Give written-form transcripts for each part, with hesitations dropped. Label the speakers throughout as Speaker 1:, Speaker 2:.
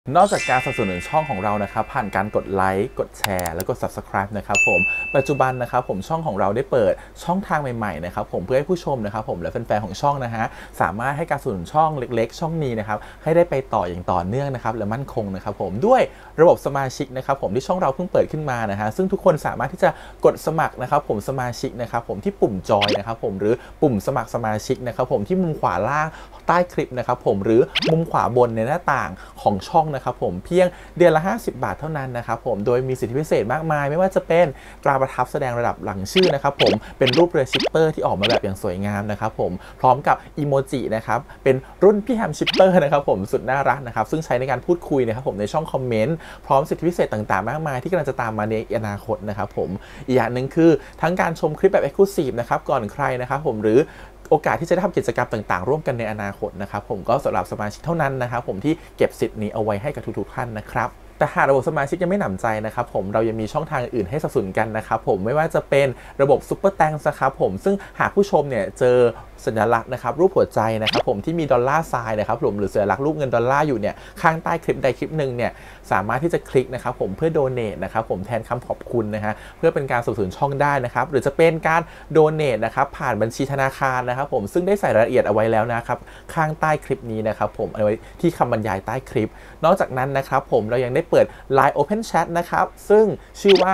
Speaker 1: นอกจากการสนับสนุนช่องของเรานะครับผ่านการกดไลค์กดแชร์แล้วก็ Subscribe นะครับผมปัจจุบันนะครับผมช่องของเราได้เปิดช่องทางใหม่ๆนะครับผมเพื่อให้ผู้ชมนะครับผมและแฟนๆของช่องนะฮะสามารถให้การสนับสนุนช่องเล็กๆช่องนี้นะครับให้ได้ไปต่ออย่างต่อเนื่องนะครับและมั่นคงนะครับผมด้วยระบบสมาชิกนะครับผมที่ช่องเราเพิ่งเปิดขึ้นมานะฮะซึ่งทุกคนสามารถที่จะกดสมัครนะครับผมสมาชิกนะครับผมที่ปุ่มจอยนะครับผมหรือปุ่มสมัครสมาชิกนะครับผมที่มุมขวาล่างใต้คลิปนะครับผมหรือมุมขวาบนในหน้าต่างของช่องนะครับผมเพียงเดือนละ50 บาทเท่านั้นนะครับผมโดยมีสิทธิพิเศษมากมายไม่ว่าจะเป็นตราประทับแสดงระดับหลังชื่อนะครับผมเป็นรูปเรือชิปเปอร์ที่ออกมาแบบอย่างสวยงามนะครับผมพร้อมกับอีโมจินะครับเป็นรุ่นพี่แฮมชิปเปอร์นะครับผมสุดน่ารักนะครับซึ่งใช้ในการพูดคุยนะครับผมในช่องคอมเมนต์พร้อมสิทธิพิเศษต่างๆมากมายที่กำลังจะตามมาในอนาคตนะครับผมอีกอย่างหนึ่งคือทั้งการชมคลิปแบบ Exclusive นะครับก่อนใครนะครับผมหรือโอกาสที่จะได้ทำกิจกรรมต่างๆร่วมกันในอนาคตนะครับผมก็สำหรับสมาชิกเท่านั้นนะครับผมที่เก็บสิทธิ์นี้เอาไว้ให้กับทุกๆท่านนะครับแต่หากระบบสมาชิกยังไม่หนำใจนะครับผมเรายังมีช่องทางอื่นให้สนับสนุนกันนะครับผมไม่ว่าจะเป็นระบบซุปเปอร์แตงนะครับผมซึ่งหากผู้ชมเนี่ยเจอสัญลักษณ์นะครับรูปหัวใจนะครับผมที่มีดอลลาร์ไซน์นะครับผมหรือสัญลักษณ์รูปเงินดอลลาร์อยู่เนี่ยข้างใต้คลิปใดคลิปหนึ่งเนี่ยสามารถที่จะคลิกนะครับผมเพื่อโดเนทนะครับผมแทนคำขอบคุณนะฮะเพื่อเป็นการสนับสนุนช่องได้นะครับหรือจะเป็นการโดเนทนะครับผ่านบัญชีธนาคารนะครับผมซึ่งได้ใส่รายละเอียดเอาไว้แล้วนะครับข้างใต้คลิปนี้นะครับผมเอาไว้ที่คำบรรยายใต้คลิปนอกจากนั้นนะครับผมเรายังได้เปิด Line Open Chat นะครับซึ่งชื่อว่า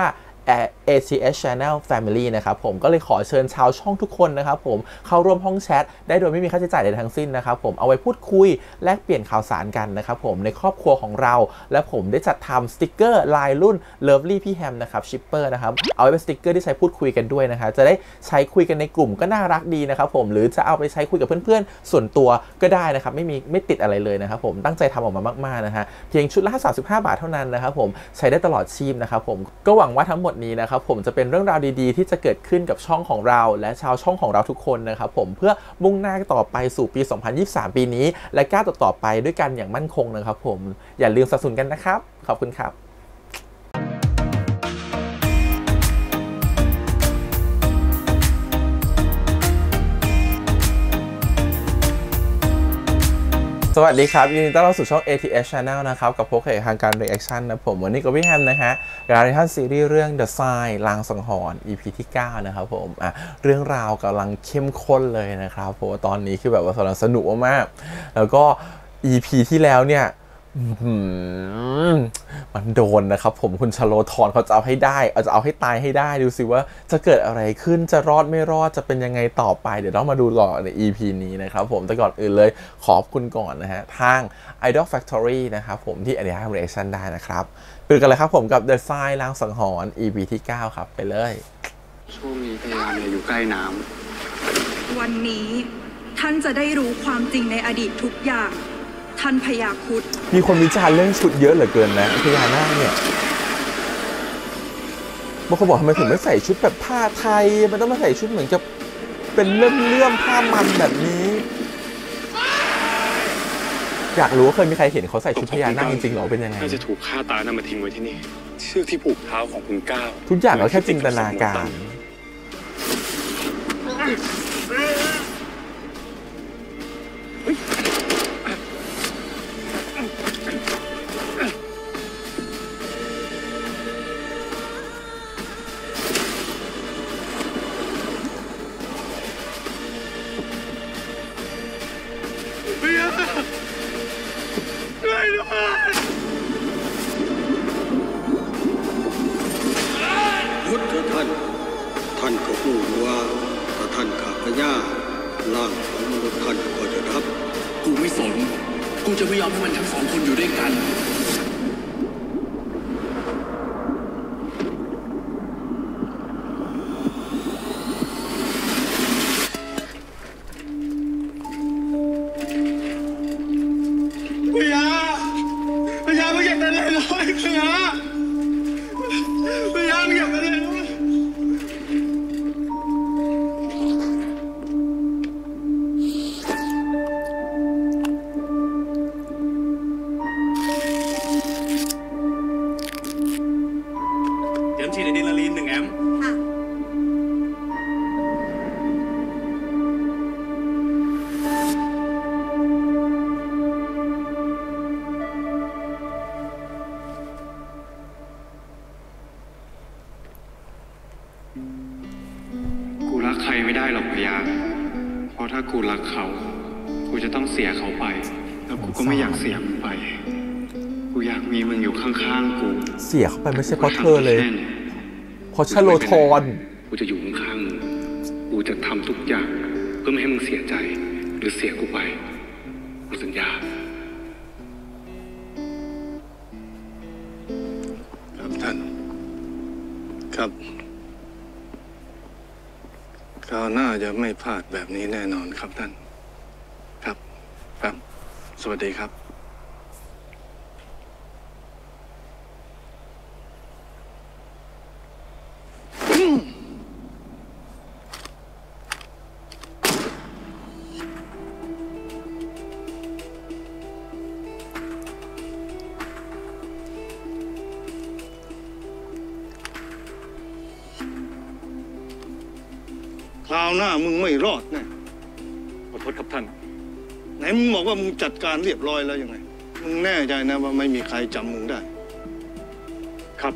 Speaker 1: ACS Channel Family นะครับผมก็เลยขอเชิญชาวช่องทุกคนนะครับผมเข้าร่วมห้องแชทได้โดยไม่มีค่าใช้จ่ายใดทั้งสิ้นนะครับผมเอาไว้พูดคุยแลกเปลี่ยนข่าวสารกันนะครับผมในครอบครัวของเราและผมได้จัดทำสติกเกอร์ลายรุ่น Lovely พี่แฮมนะครับชิปเปอร์นะครับเอาไว้เป็นสติกเกอร์ที่ใช้พูดคุยกันด้วยนะครับจะได้ใช้คุยกันในกลุ่มก็น่ารักดีนะครับผมหรือจะเอาไปใช้คุยกับเพื่อนๆส่วนตัวก็ได้นะครับไม่ติดอะไรเลยนะครับผมตั้งใจทำออกมามากๆนะฮะเพียงชุดละ35 บาทเท่านั้นนะครับผมใช้ได้ตลอดชีพนะครับผมก็หวังว่าทั้งหมดนี้นะครับผมจะเป็นเรื่องราวดีๆที่จะเกิดขึ้นกับช่องของเราและชาวช่องของเราทุกคนนะครับผมเพื่อมุ่งหน้าต่อไปสู่ปี 2023 ปีนี้และก้าวต่อไปด้วยกันอย่างมั่นคงนะครับผมอย่าลืมสนับสนุนกันนะครับขอบคุณครับสวัสดีครับยินดีต้อนรับสู่ช่อง ATS Channel นะครับกับพวกทางการ Reaction นะผมวันนี้กับพี่แฮมนะฮะการรีแอคชั่นซีรีส์เรื่อง The Sign ลางสังหรณ์ EP ที่ 9 นะครับผมเรื่องราวกำลังเข้มข้นเลยนะครับเพราะว่าตอนนี้คือแบบว่าสนุกมากแล้วก็ EP ที่แล้วเนี่ยมันโดนนะครับผมคุณชโลธรเขาจะเอาให้ได้จะเอาให้ตายให้ได้ดูสิว่าจะเกิดอะไรขึ้นจะรอดไม่รอดจะเป็นยังไงต่อไปเดี๋ยวต้องมาดูต่อใน EP นี้นะครับผมแต่ก่อนอื่นเลยขอบคุณก่อนนะฮะทาง Idol Factory นะครับผมที่อันนี้ให้ reaction ได้นะครับไปกันเลยครับผมกับ The Sign ลางสังหรณ์ EP ที่ 9 ครับไปเลย
Speaker 2: ช่วงนี้พยายามอยู่ใกล้น้
Speaker 3: ำวันนี้ท่านจะได้รู้ความจริงในอดีตทุกอย่างท่านพญาครุฑ
Speaker 1: มีคนวิจารณ์เรื่องชุดเยอะเหลือเกินนะพญานาคเนี่ยบางคนบอกทำไมถึงไม่ใส่ชุดแบบผ้าไทยมันต้องมาใส่ชุดเหมือนกับเป็นเลื่อมผ้ามันแบบนี้อยากรู้ว่าเคยมีใครเห็นเขาใส่ชุดพญานาคจริงๆหรอเป็นยังไง
Speaker 2: น่าจะถูกฆ่าตายนำมาทิ้งไว้ที่นี่เชือกที่ผูกเท้าของคุณก้าว
Speaker 1: ทุกอย่างเราแค่จินตนาการ
Speaker 4: ยุทธท่านก็พูดว่าถ้าท่านขาพญาร่างของมนุษย์ท่านก็จะรับ
Speaker 5: กูไม่สนกูจะไม่ยอมให้มันทั้งสองคนอยู่ด้วยกัน
Speaker 2: พญาไม่อยากเป็นอะไรเลยพญาไม่อยากเป็นอะไรเลย
Speaker 6: ไม่ได้หรอกพยาเพราะถ้ากูรักเขากูจะต้องเสียเขาไปแล้วกูก็ไม่อยากเสียมึงไปกูอยากมีมึงอยู่ข้างๆกู
Speaker 1: เสียเขาไปไม่ใช่เพราะเธอเลยเพราะชโลธร
Speaker 6: กูจะอยู่ข้างๆมึงกูจะทำทุกอย่างเพื่อไม่ให้มึงเสียใจหรือเสียกูไปกูสัญญา
Speaker 2: ครับท่านครับคราวหน้าจะไม่พลาดแบบนี้แน่นอนครับท่านครับครับสวัสดีครับคราวหน้ามึงไม่รอดแน่
Speaker 6: ขอโทษครับท่าน
Speaker 2: ไหนมึงบอกว่ามึงจัดการเรียบร้อยแล้วยังไงมึงแน่ใจนะว่าไม่มีใครจำมึงได้
Speaker 6: ครับ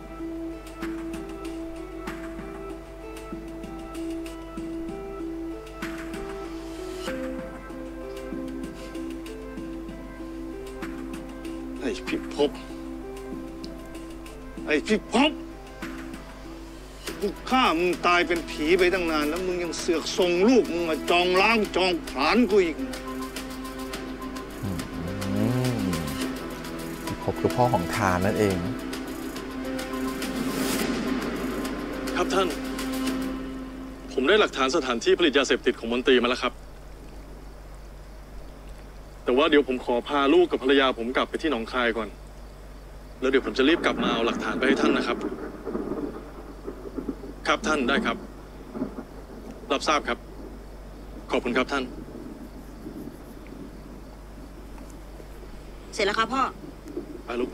Speaker 2: ไอ้พิภพไอ้พิภพกูฆ่ามึงตายเป็นผีไปตั้งนานแล้วมึงยังเสือกส่งลูกมึงมาจองล้างจองผลาญกูอีก
Speaker 1: พบคือพ่อของทานนั่นเอง
Speaker 7: ครับท่านผมได้หลักฐานสถานที่ผลิตยาเสพติดของมนตรีมาแล้วครับแต่ว่าเดี๋ยวผมขอพาลูกกับภรรยาผมกลับไปที่หนองคายก่อนแล้วเดี๋ยวผมจะรีบกลับมาเอาหลักฐานไปให้ท่านนะครับครับท่านได้ครับรับทราบครับขอบคุณครับท่าน
Speaker 8: เสร็จแล้วครับพ่อ
Speaker 7: ไปลูก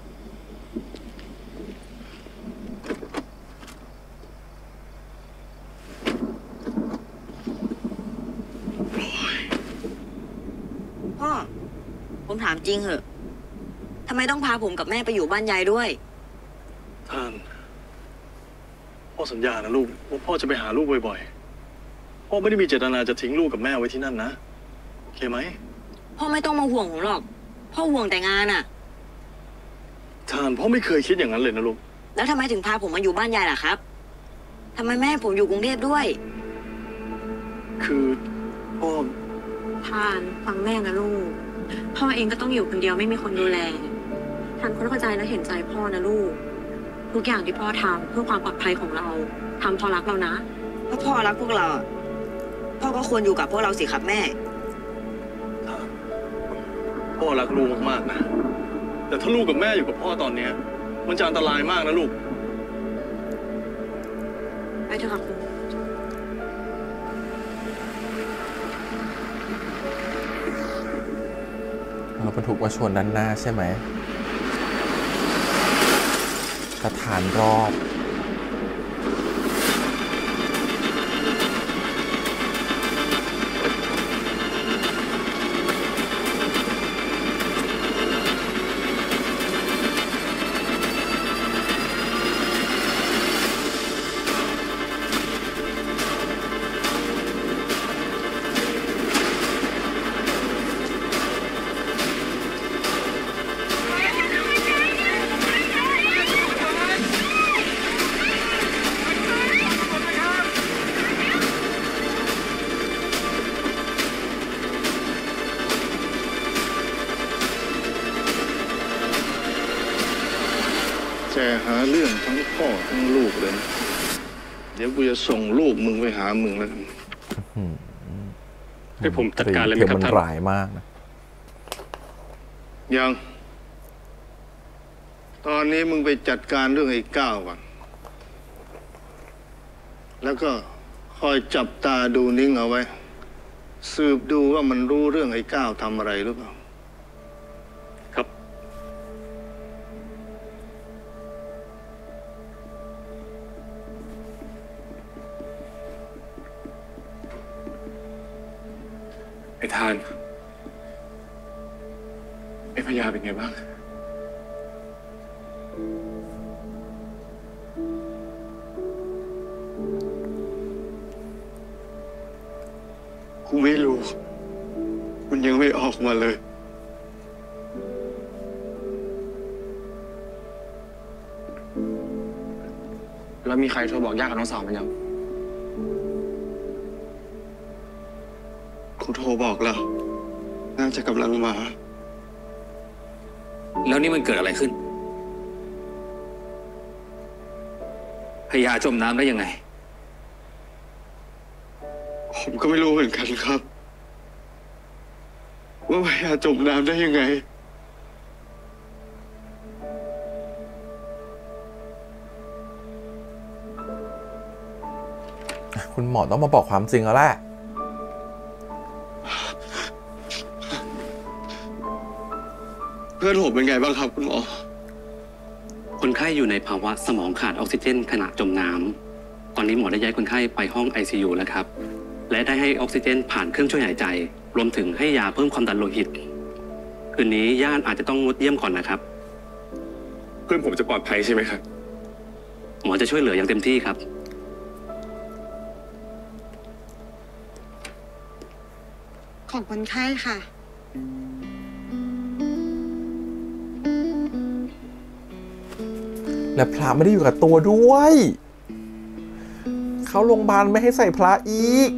Speaker 8: พ่อผมถามจริงเหอะทำไมต้องพาผมกับแม่ไปอยู่บ้านยายด้วย
Speaker 7: ท่านพ่อสัญญานะลูกว่าพ่อจะไปหาลูกบ่อยๆพ่อไม่ได้มีเจตนาจะทิ้งลูกกับแม่ไว้ที่นั่นนะโอเคไหม
Speaker 8: พ่อไม่ต้องมาห่วงผมหรอกพ่อห่วงแต่งานอ่ะ
Speaker 7: ท่านพ่อไม่เคยคิดอย่างนั้นเลยนะลูก
Speaker 8: แล้วทำไมถึงพาผมมาอยู่บ้านยายล่ะครับทำไมแม่ผมอยู่กรุงเทพด้วย
Speaker 7: คือพ่อ
Speaker 9: ทานฟังแม่นะลูกพ่อเองก็ต้องอยู่คนเดียวไม่มีคนดูแลทานเข้าใจและเห็นใจพ่อนะลูกทุกอย่างที่พ่อทำเพื่อความปลอดภัยของเราทำเพราะรักเรานะ
Speaker 8: ถ้าพ่อรักพวกเราพ่อก็ควรอยู่กับพวกเราสิครับแม่
Speaker 7: พ่อรักลูกมากๆนะแต่ถ้าลูกกับแม่อยู่กับพ่อตอนนี้มันจะอันตรายมากนะลูก
Speaker 9: ไปเถอะค่ะคุณ
Speaker 1: เราบรรทุกมาชนด้านหน้าใช่ไหมสถานรอบ
Speaker 2: แต่หาเรื่องทั้งพ่อทั้งลูกเลยเดี๋ยวกูจะส่งลูกมึงไปหามึงแล้วกัน
Speaker 7: ให้ผมจัดการเลยไหมครับท่าน
Speaker 1: ร้ายมากนะ
Speaker 2: ยังตอนนี้มึงไปจัดการเรื่องไอ้ก้าวก่อนแล้วก็คอยจับตาดูนิ่งเอาไว้สืบดูว่ามันรู้เรื่องไอ้ก้าวทำอะไรหรือเปล่า
Speaker 7: ครับไอ้ทานไอ้พญาเป็นไงบ้าง
Speaker 2: ไม่รู้ มันยังไม่ออกมาเลย
Speaker 6: แล้วมีใครโทรบอกญาติกับน้องสาวมันยัง
Speaker 2: กูโทรบอกแล้ว น่าจะกำลังมา
Speaker 5: แล้วนี่มันเกิดอะไรขึ้นพญาจมน้ำได้ยังไง
Speaker 2: ผมก็ไม่รู้เหมือนกันครับ ว่าพญาจมน้ำได้ยังไง
Speaker 1: คุณหมอต้องมาบอกความจริงแล้วแหละ
Speaker 2: เพื่อนผมเป็นไงบ้างครับคุณหมอ
Speaker 5: คนไข้อยู่ในภาวะสมองขาดออกซิเจนขณะจมน้ำตอนนี้หมอได้ย้ายคนไข้ไปห้อง ICU แล้วครับและได้ให้ออกซิเจนผ่านเครื่องช่วยหายใจรวมถึงให้ยาเพิ่มความดันโลหิตคืนนี้ญาติอาจจะต้องงดเยี่ยมก่อนนะครับเพื่อนผมจะปลอดภัยใช่ไหมครับหมอจะช่วยเหลืออย่างเต็มที่ครับ
Speaker 9: ของคนไข้ค่ะ
Speaker 1: และพระไม่ได้อยู่กับตัวด้วย เข้าโรงพยาบาลไม่ให้ใส่พระอีก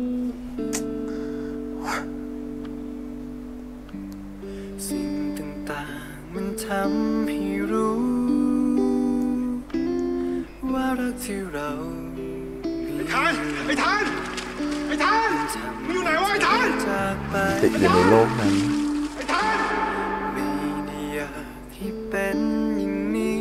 Speaker 10: สิ่งต่างๆมันทำให้รู้ ว่ารักที่เราไอ้ทานมึงอยู่ไหนวะไอ้ทาน
Speaker 1: ติดอยู่ในโลกนั้น
Speaker 10: ไม่ได้อยากให้เป็นอย่างนี้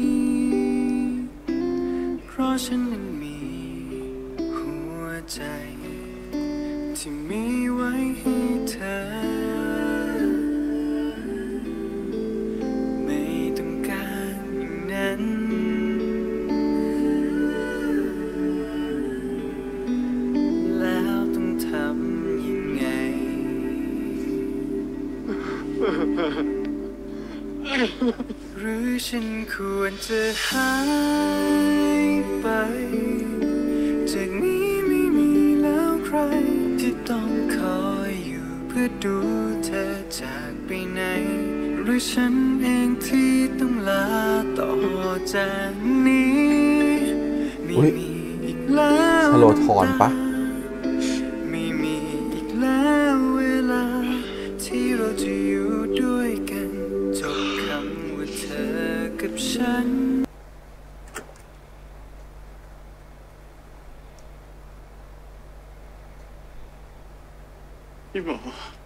Speaker 10: เพราะฉันนั้นมีหัวใจที่มีไว้ให้เธอไม่ต้องการอย่างนั้นแล้วต้องทำยังไงหรือฉันควรจะหายไปจากนี้ไม่มีแล้วใครที่ต้องคอยอยู่เพื่อดูเธอจากไปไหนหรือฉันเองที่ต้องลาต่อจากนี้ไม่มีอีกแล้ว
Speaker 1: สโลทอนปะ
Speaker 10: ไม่มีอีกแล้วเวลาที่เราจะอยู่ด้วยกันจบคำว่าเธอกับฉัน
Speaker 2: พี่หมอ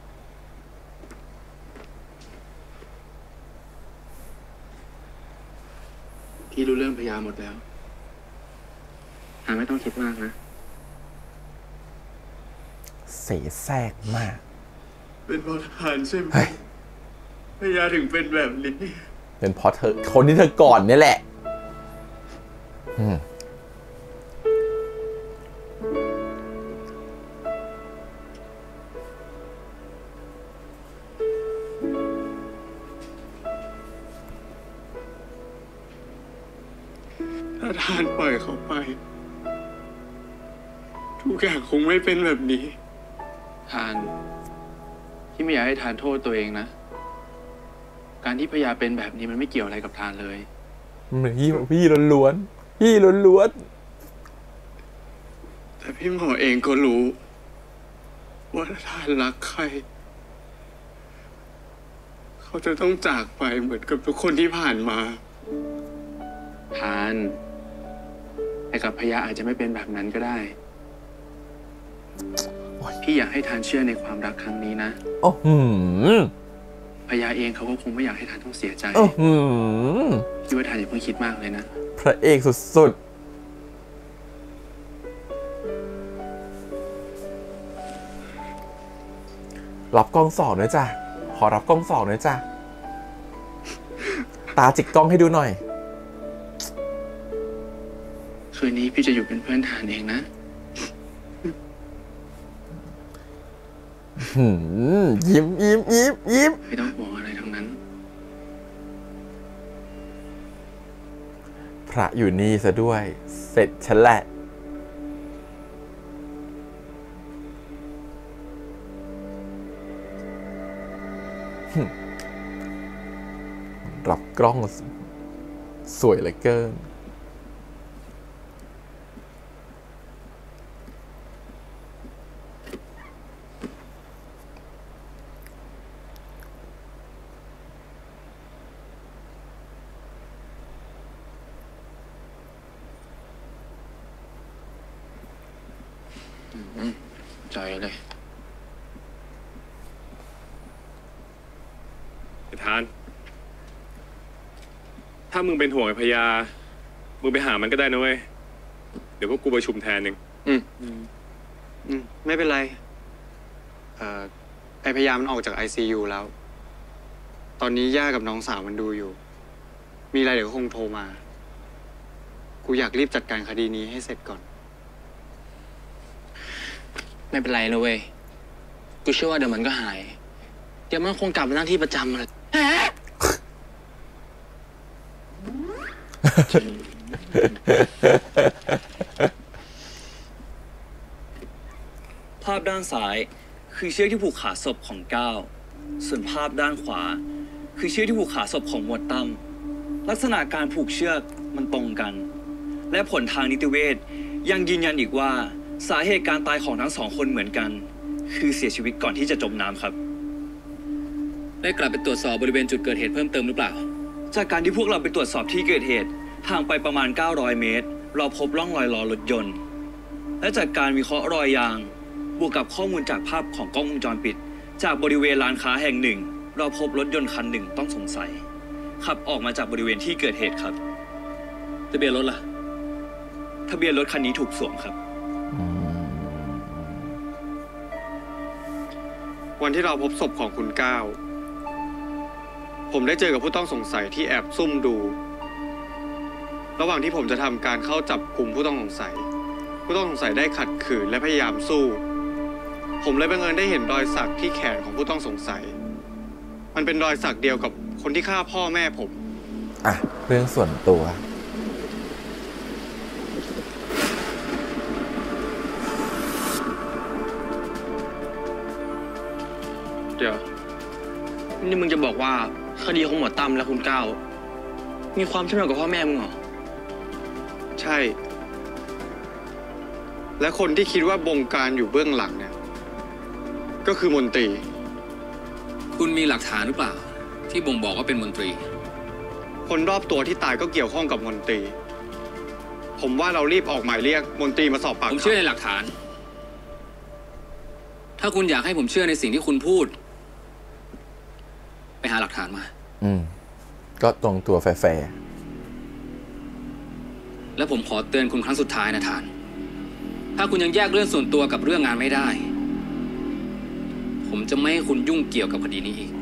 Speaker 6: พี่รู้เรื่องพญาหมดแล้วไม่ต้องคิดมากนะ
Speaker 1: เสแสร้งมาก
Speaker 2: เป็นเพราะทานใช่ไหมพญาถึงเป็นแบบนี้
Speaker 1: เป็นเพราะเธอคนที่เธอก่อนนี่แหละ
Speaker 2: ถ้าทานปล่อยเขาไป ทุกอย่างคงไม่เป็นแบบนี้
Speaker 6: ทานที่ไม่อยากให้ทานโทษตัวเองนะการที่พญาเป็นแบบนี้มันไม่เกี่ยวอะไรกับทานเลย
Speaker 1: พี่ล้วนๆพี่ล้วน
Speaker 2: ๆแต่พี่หมอเองก็รู้ว่าถ้าทานรักใครเขาจะต้องจากไปเหมือนกับทุกคนที่ผ่านมา
Speaker 6: ทานแต่กับพญาอาจจะไม่เป็นแบบนั้นก็ได้พี่อยากให้ทานเชื่อในความรักครั้งนี้นะพญาเองเขาก็คงไม่อยากให้ทานต้องเสียใจพี่ว่าทานอย่าเพิ่งคิดมากเลยนะ
Speaker 1: พระเอกสุดๆรับกล้องสองด้วยจ้ะขอรับกล้องสองด้วยจ้ะตาจิกกล้องให้ดูหน่อย
Speaker 6: คืนนี้พี่จะอยู่เป็นเพื่อนทานเองนะ
Speaker 1: ยิ้ม
Speaker 6: ไม่ต้องห่วงอะไรทั้งนั้น
Speaker 1: พระอยู่นี่ซะด้วยเสร็จฉันแหละรับกล้องสวยเหลือเกิน
Speaker 11: ใจเลยไอ้ทานถ้ามึงเป็นห่วงไอ้พญามึงไปหามันก็ได้นะเว้ยเดี๋ยวพวกกูประชุมแทนหนึ่ง
Speaker 6: ไม่เป็นไรไอ้พญามันออกจาก ICU แล้วตอนนี้ย่ากับน้องสาวมันดูอยู่มีอะไรเดี๋ยวก็คงโทรมากูอยากรีบจัดการคดีนี้ให้เสร็จก่อน
Speaker 11: ไม่เป็นไรนะเว้ยกูเชื่อว่าเดี๋ยวมันก็หายเดี๋ยวมันคงกลับมานั่งที่ประจำเลย
Speaker 12: ภาพด้านซ้ายคือเชือกที่ผูกขาศพของก้าวส่วนภาพด้านขวาคือเชือกที่ผูกขาศพของหมวดตั้มลักษณะการผูกเชือกมันตรงกันและผลทางนิติเวชยังยืนยันอีกว่าสาเหตุการตายของทั้งสองคนเหมือนกันคือเสียชีวิตก่อนที่จะจมน้ำครับได้กลับไปตรวจสอบบริเวณจุดเกิดเหตุเพิ่มเติมหรือเปล่าจากการที่พวกเราไปตรวจสอบที่เกิดเหตุห่างไปประมาณ900 เมตรเราพบร่องรอยล้อรถยนต์และจากการวิเคราะห์รอยยางบวกกับข้อมูลจากภาพของกล้องวงจรปิดจากบริเวณร้านค้าแห่งหนึ่งเราพบรถยนต์คันหนึ่งต้องสงสัยขับออกมาจากบริเวณที่เกิดเหตุครับทะเบียนรถล่ะทะเบียนรถคันนี้ถูกสวมครับ
Speaker 6: วันที่เราพบศพของคุณก้าวผมได้เจอกับผู้ต้องสงสัยที่แอบซุ่มดูระหว่างที่ผมจะทำการเข้าจับกลุ่มผู้ต้องสงสัยได้ขัดขืนและพยายามสู้ผมเลยบังเอิญได้เห็นรอยสักที่แขนของผู้ต้องสงสัยมันเป็นรอยสักเดียวกับคนที่ฆ่าพ่อแม่ผม
Speaker 1: เรื่องส่วนตัว
Speaker 11: เดี๋ยวนี่มึงจะบอกว่าคดีของหมวดตั้มและคุณก้าวมีความเชื่อมโยงกับพ่อแม่มึงเหรอ
Speaker 6: ใช่และคนที่คิดว่าบงการอยู่เบื้องหลังเนี่ยก็คือมนตรี
Speaker 12: คุณมีหลักฐานหรือเปล่าที่บ่งบอกว่าเป็นมนตรี
Speaker 6: คนรอบตัวที่ตายก็เกี่ยวข้องกับมนตรีผมว่าเรารีบออกหมายเรียกมนตรีมาสอบปากคำ
Speaker 12: ผมเชื่อในหลักฐานถ้าคุณอยากให้ผมเชื่อในสิ่งที่คุณพูดไปหาหลักฐานมา
Speaker 1: ก็ตรงตัวแฟร์
Speaker 12: และผมขอเตือนคุณครั้งสุดท้ายนะทานถ้าคุณยังแยกเรื่องส่วนตัวกับเรื่องงานไม่ได้ผมจะไม่ให้คุณยุ่งเกี่ยวกับคดีนี้อีก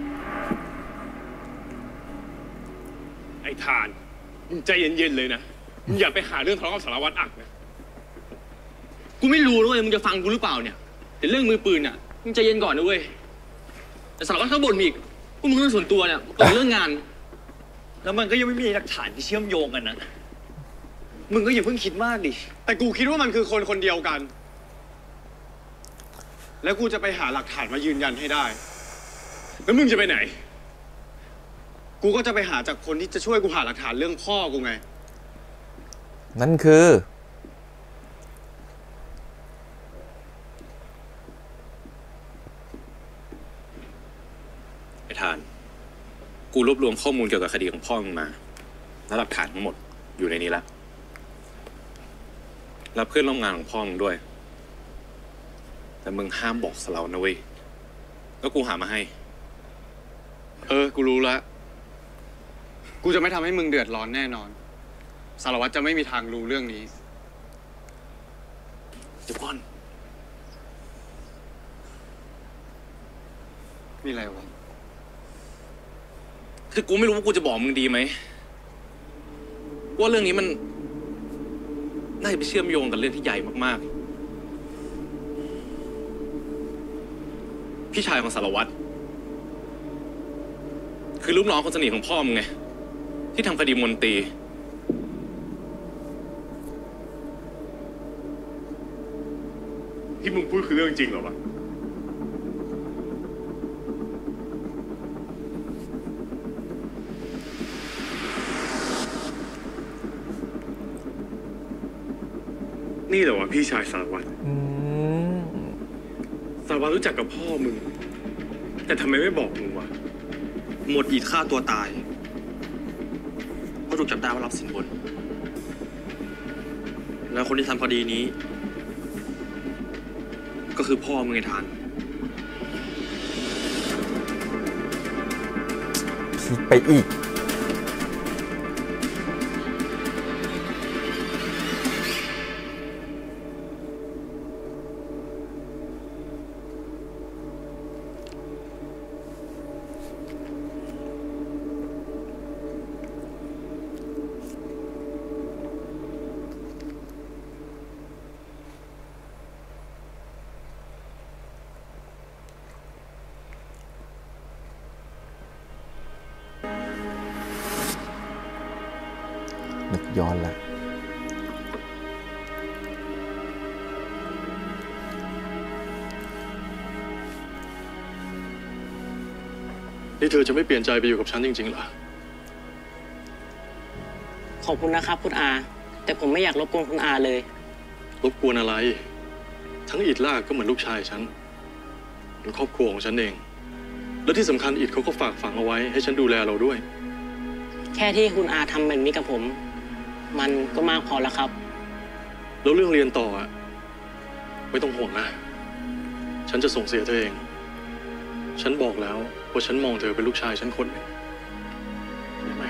Speaker 11: ไอ้ทานมึงใจเย็นๆเลยนะมึงอย่าไปหาเรื่องทะเลาะกับสารวัตรอักนะกูไม่รู้ด้วยมึงจะฟังกูหรือเปล่าเนี่ยแต่เรื่องมือปืนอ่ะมึงใจเย็นก่อนนะเว้ยแต่สารวัตรเขาบ่นอีกพวกมึงเรื่องส่วนตัวเนี่ยต่อเรื่องงาน
Speaker 12: แล้วมันก็ยังไม่มีหลักฐานที่เชื่อมโยงกันนะมึงก็อย่าเพิ่งคิดมากดิ
Speaker 6: แต่กูคิดว่ามันคือคนเดียวกันแล้วกูจะไปหาหลักฐานมายืนยันให้ได้
Speaker 11: แล้วมึงจะไปไหน
Speaker 6: กูก็จะไปหาจากคนที่จะช่วยกูหาหลักฐานเรื่องพ่อกูไง
Speaker 1: นั่นคือ
Speaker 11: ไอ้ทานกูรวบรวมข้อมูลเกี่ยวกับคดีของพ่อมึงมาและหลักฐานทั้งหมดอยู่ในนี้แล้วรับเพื่อนร่วมงานของพ่อมึงด้วยแต่มึงห้ามบอกสเรานะเว้ยแล้วกูหามาให้
Speaker 6: กูรู้แล้วกูจะไม่ทำให้มึงเดือดร้อนแน่นอนสารวัตรจะไม่มีทางรู้เรื่องนี้
Speaker 11: เดี๋ยวก่อน
Speaker 6: มีอะไรวะ
Speaker 11: คือกูไม่รู้ว่ากูจะบอกมึงดีไหมว่าเรื่องนี้มันน่าจะไปเชื่อมโยงกับเรื่องที่ใหญ่มากๆพี่ชายของสารวัตรคือลูกน้องคนสนิทของพ่อมึงไงที่ทำคดีมนตรีที่มึงพูดคือเรื่องจริงเหรอวะนี่เหรอวะพี่ชายสารวัตรสารวัตรรู้จักกับพ่อมึงแต่ทำไมไม่บอกมึงวะ
Speaker 6: หมวดอิฐฆ่าตัวตายเพราะถูกจับได้ว่ารับสินบนแล้วคนที่ทำคดีนี้ ก็คือพ่อมึงไอ้ทาน
Speaker 1: คิดไปอีกนึกย้อนละ
Speaker 7: นี่เธอจะไม่เปลี่ยนใจไปอยู่กับฉันจริงๆเหรอ
Speaker 13: ขอบคุณนะครับคุณอา แต่ผมไม่อยากรบกวนคุณอาเลย
Speaker 7: รบกวนอะไร ทั้งอิดลากก็เหมือนลูกชายฉันเป็นครอบครัวของฉันเอง และที่สำคัญอิดเขาก็ฝากฝังเอาไว้ให้ฉันดูแลเราด้วย
Speaker 13: แค่ที่คุณอาทำแบบนี้กับผม มันก็มากพอแล้วครับ
Speaker 7: แล้วเรื่องเรียนต่ออ่ะไม่ต้องห่วงนะ ฉันจะส่งเสียเธอเอง ฉันบอกแล้วว่าฉันมองเธอเป็นลูกชายฉันคนหนึ่งใช่ไหม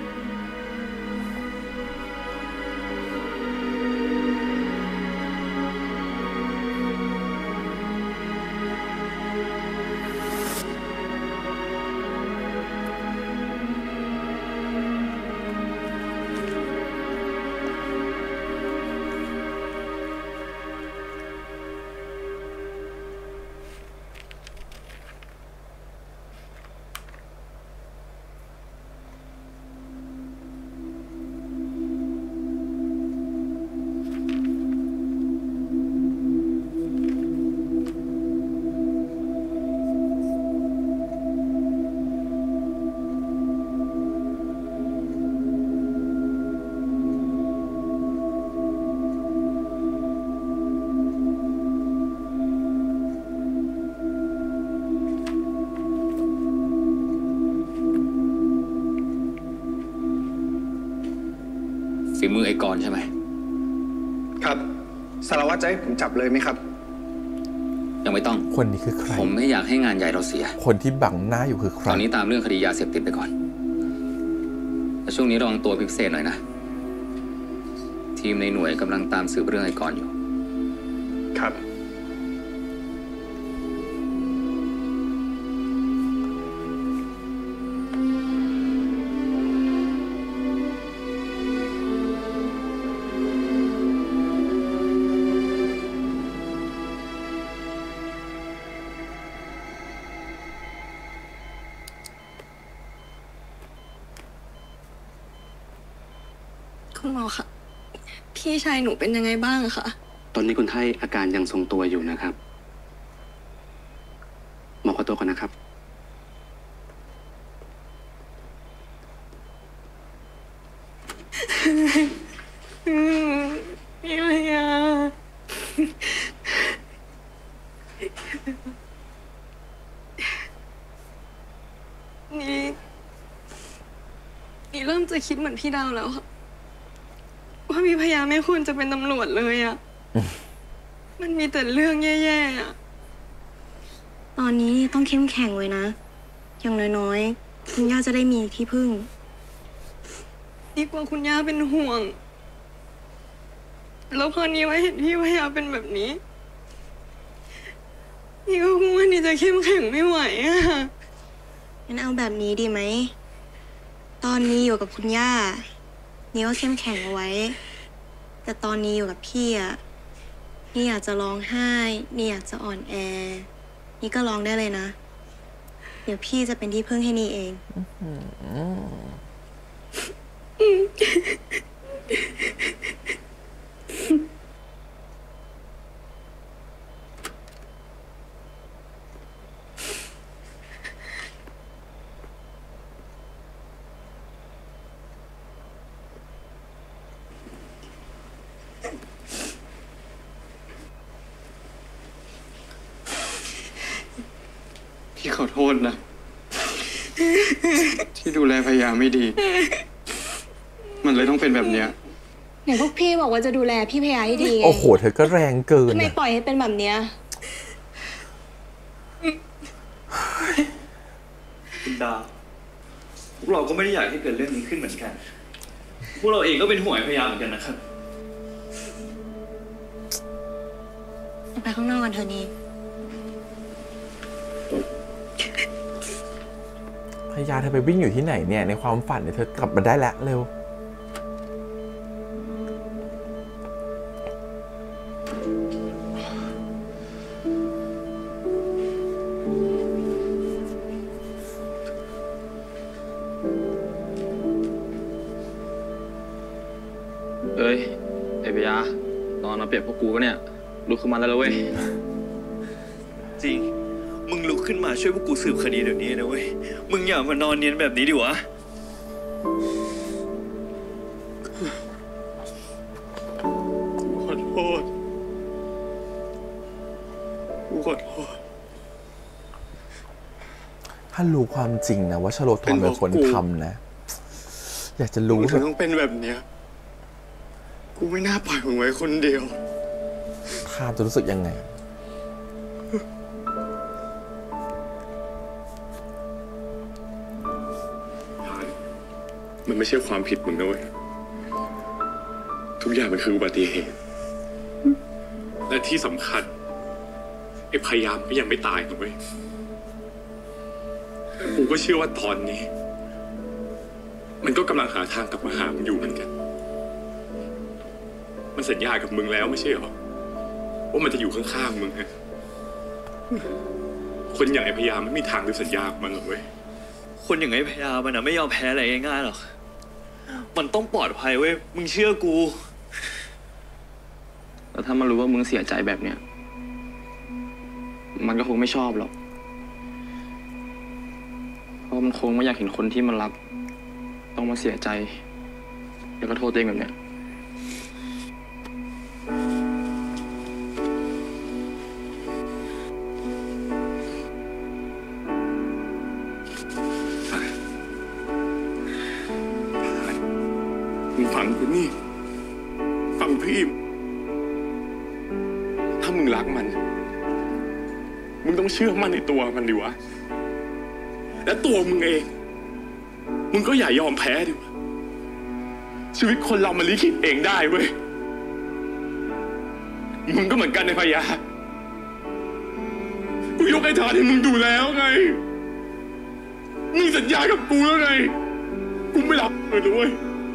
Speaker 14: ฝีมือไอ้กรใช่ไหม
Speaker 15: ครับสารวัตรจะให้ผมจับเลยไหมครับ
Speaker 14: ยังไม่ต้อง
Speaker 1: คนนี้คือใคร
Speaker 14: ผมไม่อยากให้งานใหญ่เราเสีย
Speaker 1: คนที่บังหน้าอยู่คือใคร
Speaker 14: ตอนนี้ตามเรื่องคดียาเสพติดไปก่อนแต่ช่วงนี้ระวังตัวพิเศษหน่อยนะทีมในหน่วยกำลังตามสืบเรื่องไอ้กรอยู่
Speaker 15: ครับ
Speaker 3: คุณหมอคะพี่ชายหนูเป็นยังไงบ้างคะ
Speaker 5: ตอนนี้คนไข้อาการยังทรงตัวอยู่นะครับหมอขอตัวก่อนนะครับ
Speaker 3: พี่พยานี่เริ่มจะคิดเหมือนพี่ดาวแล้วค่ะว่าพี่พยาไม่ควรจะเป็นตำรวจเลยอะมันมีแต่เรื่องแย่ๆอะตอนนี้ต้องเข้มแข็งไว้นะอย่างน้อยๆคุณย่าจะได้มีที่พึ่งดีกว่าคุณย่าเป็นห่วงแล้วพอนี้ว่าเห็นพี่พยาเป็นแบบนี้นี่ก็คงว่านี่จะเข้มแข็งไม่ไหวอะงั้นเอาแบบนี้ดีไหมตอนนี้อยู่กับคุณย่านี่ก็เข้มแข็งเอาไว้แต่ตอนนี้อยู่กับพี่อะนี่อยากจะร้องไห้นี่อยากจะอ่อนแอนี่ก็ร้องได้เลยนะเดี๋ยวพี่จะเป็นที่พึ่งให้นี่เอง
Speaker 6: ขอโทษนะ ที่ดูแลพยาไม่ดี มันเลยต้องเป็นแบบเนี้ย
Speaker 3: ไหนพวกพี่บอกว่าจะดูแลพี่พยาให้ดีไง
Speaker 1: โอ้โหเธอก็แรงเกิน
Speaker 3: ทำไมปล่อยให้เป็นแบบเนี้ย
Speaker 12: คุณดาพวกเราก็ไม่ได้อยากให้เกิดเรื่องนี้ขึ้นเหมือนกัน พวกเราเองก็เป็นห่วงพยาเหมือนกันนะครับ
Speaker 3: ไปข้างนอกกันเถอะนี่
Speaker 1: พยาเธอไปวิ่งอยู่ที่ไหนเนี่ยในความฝันเนี่ยเธอกลับมาได้แล้วเร็ว
Speaker 12: เอ้ยไอ้พยานอนมาเปรียบพวกกูก็เนี่ยลุกขึ้นมาแล้วเว้ยจริงมึงลุกขึ้นมาช่วยพวกกูสืบคดีเดี๋ยวนี้นะเว้ยมึงอย่ามานอนเนียนแบบนี้ดิวะ
Speaker 6: ขอโทษกูขอโทษ
Speaker 1: ถ้ารู้ความจริงนะว่าชโลธรเป็นคนทำนะอยากจะรู้
Speaker 6: มึงต้องเป็นแบบเนี้ยกูไม่น่าปล่อยมึงไว้คนเดียว
Speaker 1: ข้าจะรู้สึกยังไง
Speaker 16: มันไม่ใช่ความผิดมึงนะเว้ยทุกอย่างมันคืออุบัติเหตุและที่สำคัญไอ้พยายามก็ยังไม่ตายนะเว้ยกูก็เชื่อว่าตอนนี้มันก็กำลังหาทางกลับมาหามึงอยู่เหมือนกันมันสัญญากับมึงแล้วไม่ใช่หรอว่ามันจะอยู่ข้างๆมึงฮะคนอย่างไอ้พยายามไม่มีทางลืมสัญญาของมันหรอกเว้ย
Speaker 12: คนอย่างไอ้พยามันไม่ยอมแพ้อะไรง่ายๆหรอกมันต้องปลอดภัยเว้ยมึงเชื่อกูแล้วถ้ามันรู้ว่ามึงเสียใจแบบเนี้ยมันก็คงไม่ชอบหรอกเพราะมันคงไม่อยากเห็นคนที่มันรักต้องมาเสียใจแล้วก็โทษตัวเองแบบเนี้ย
Speaker 16: มึงฟังกูนี่ฟังพี่ถ้ามึงรักมันมึงต้องเชื่อมั่นในตัวมันดิวะและตัวมึงเองมึงก็อย่ายอมแพ้ดิวะชีวิตคนเรามันลิขิตเองได้เว้ยมึงก็เหมือนกันในพยากูยกไอ้ทานให้มึงดูแล้วไงมึงสัญญากับกูแล้วไงกูไม่รับเลยด้วย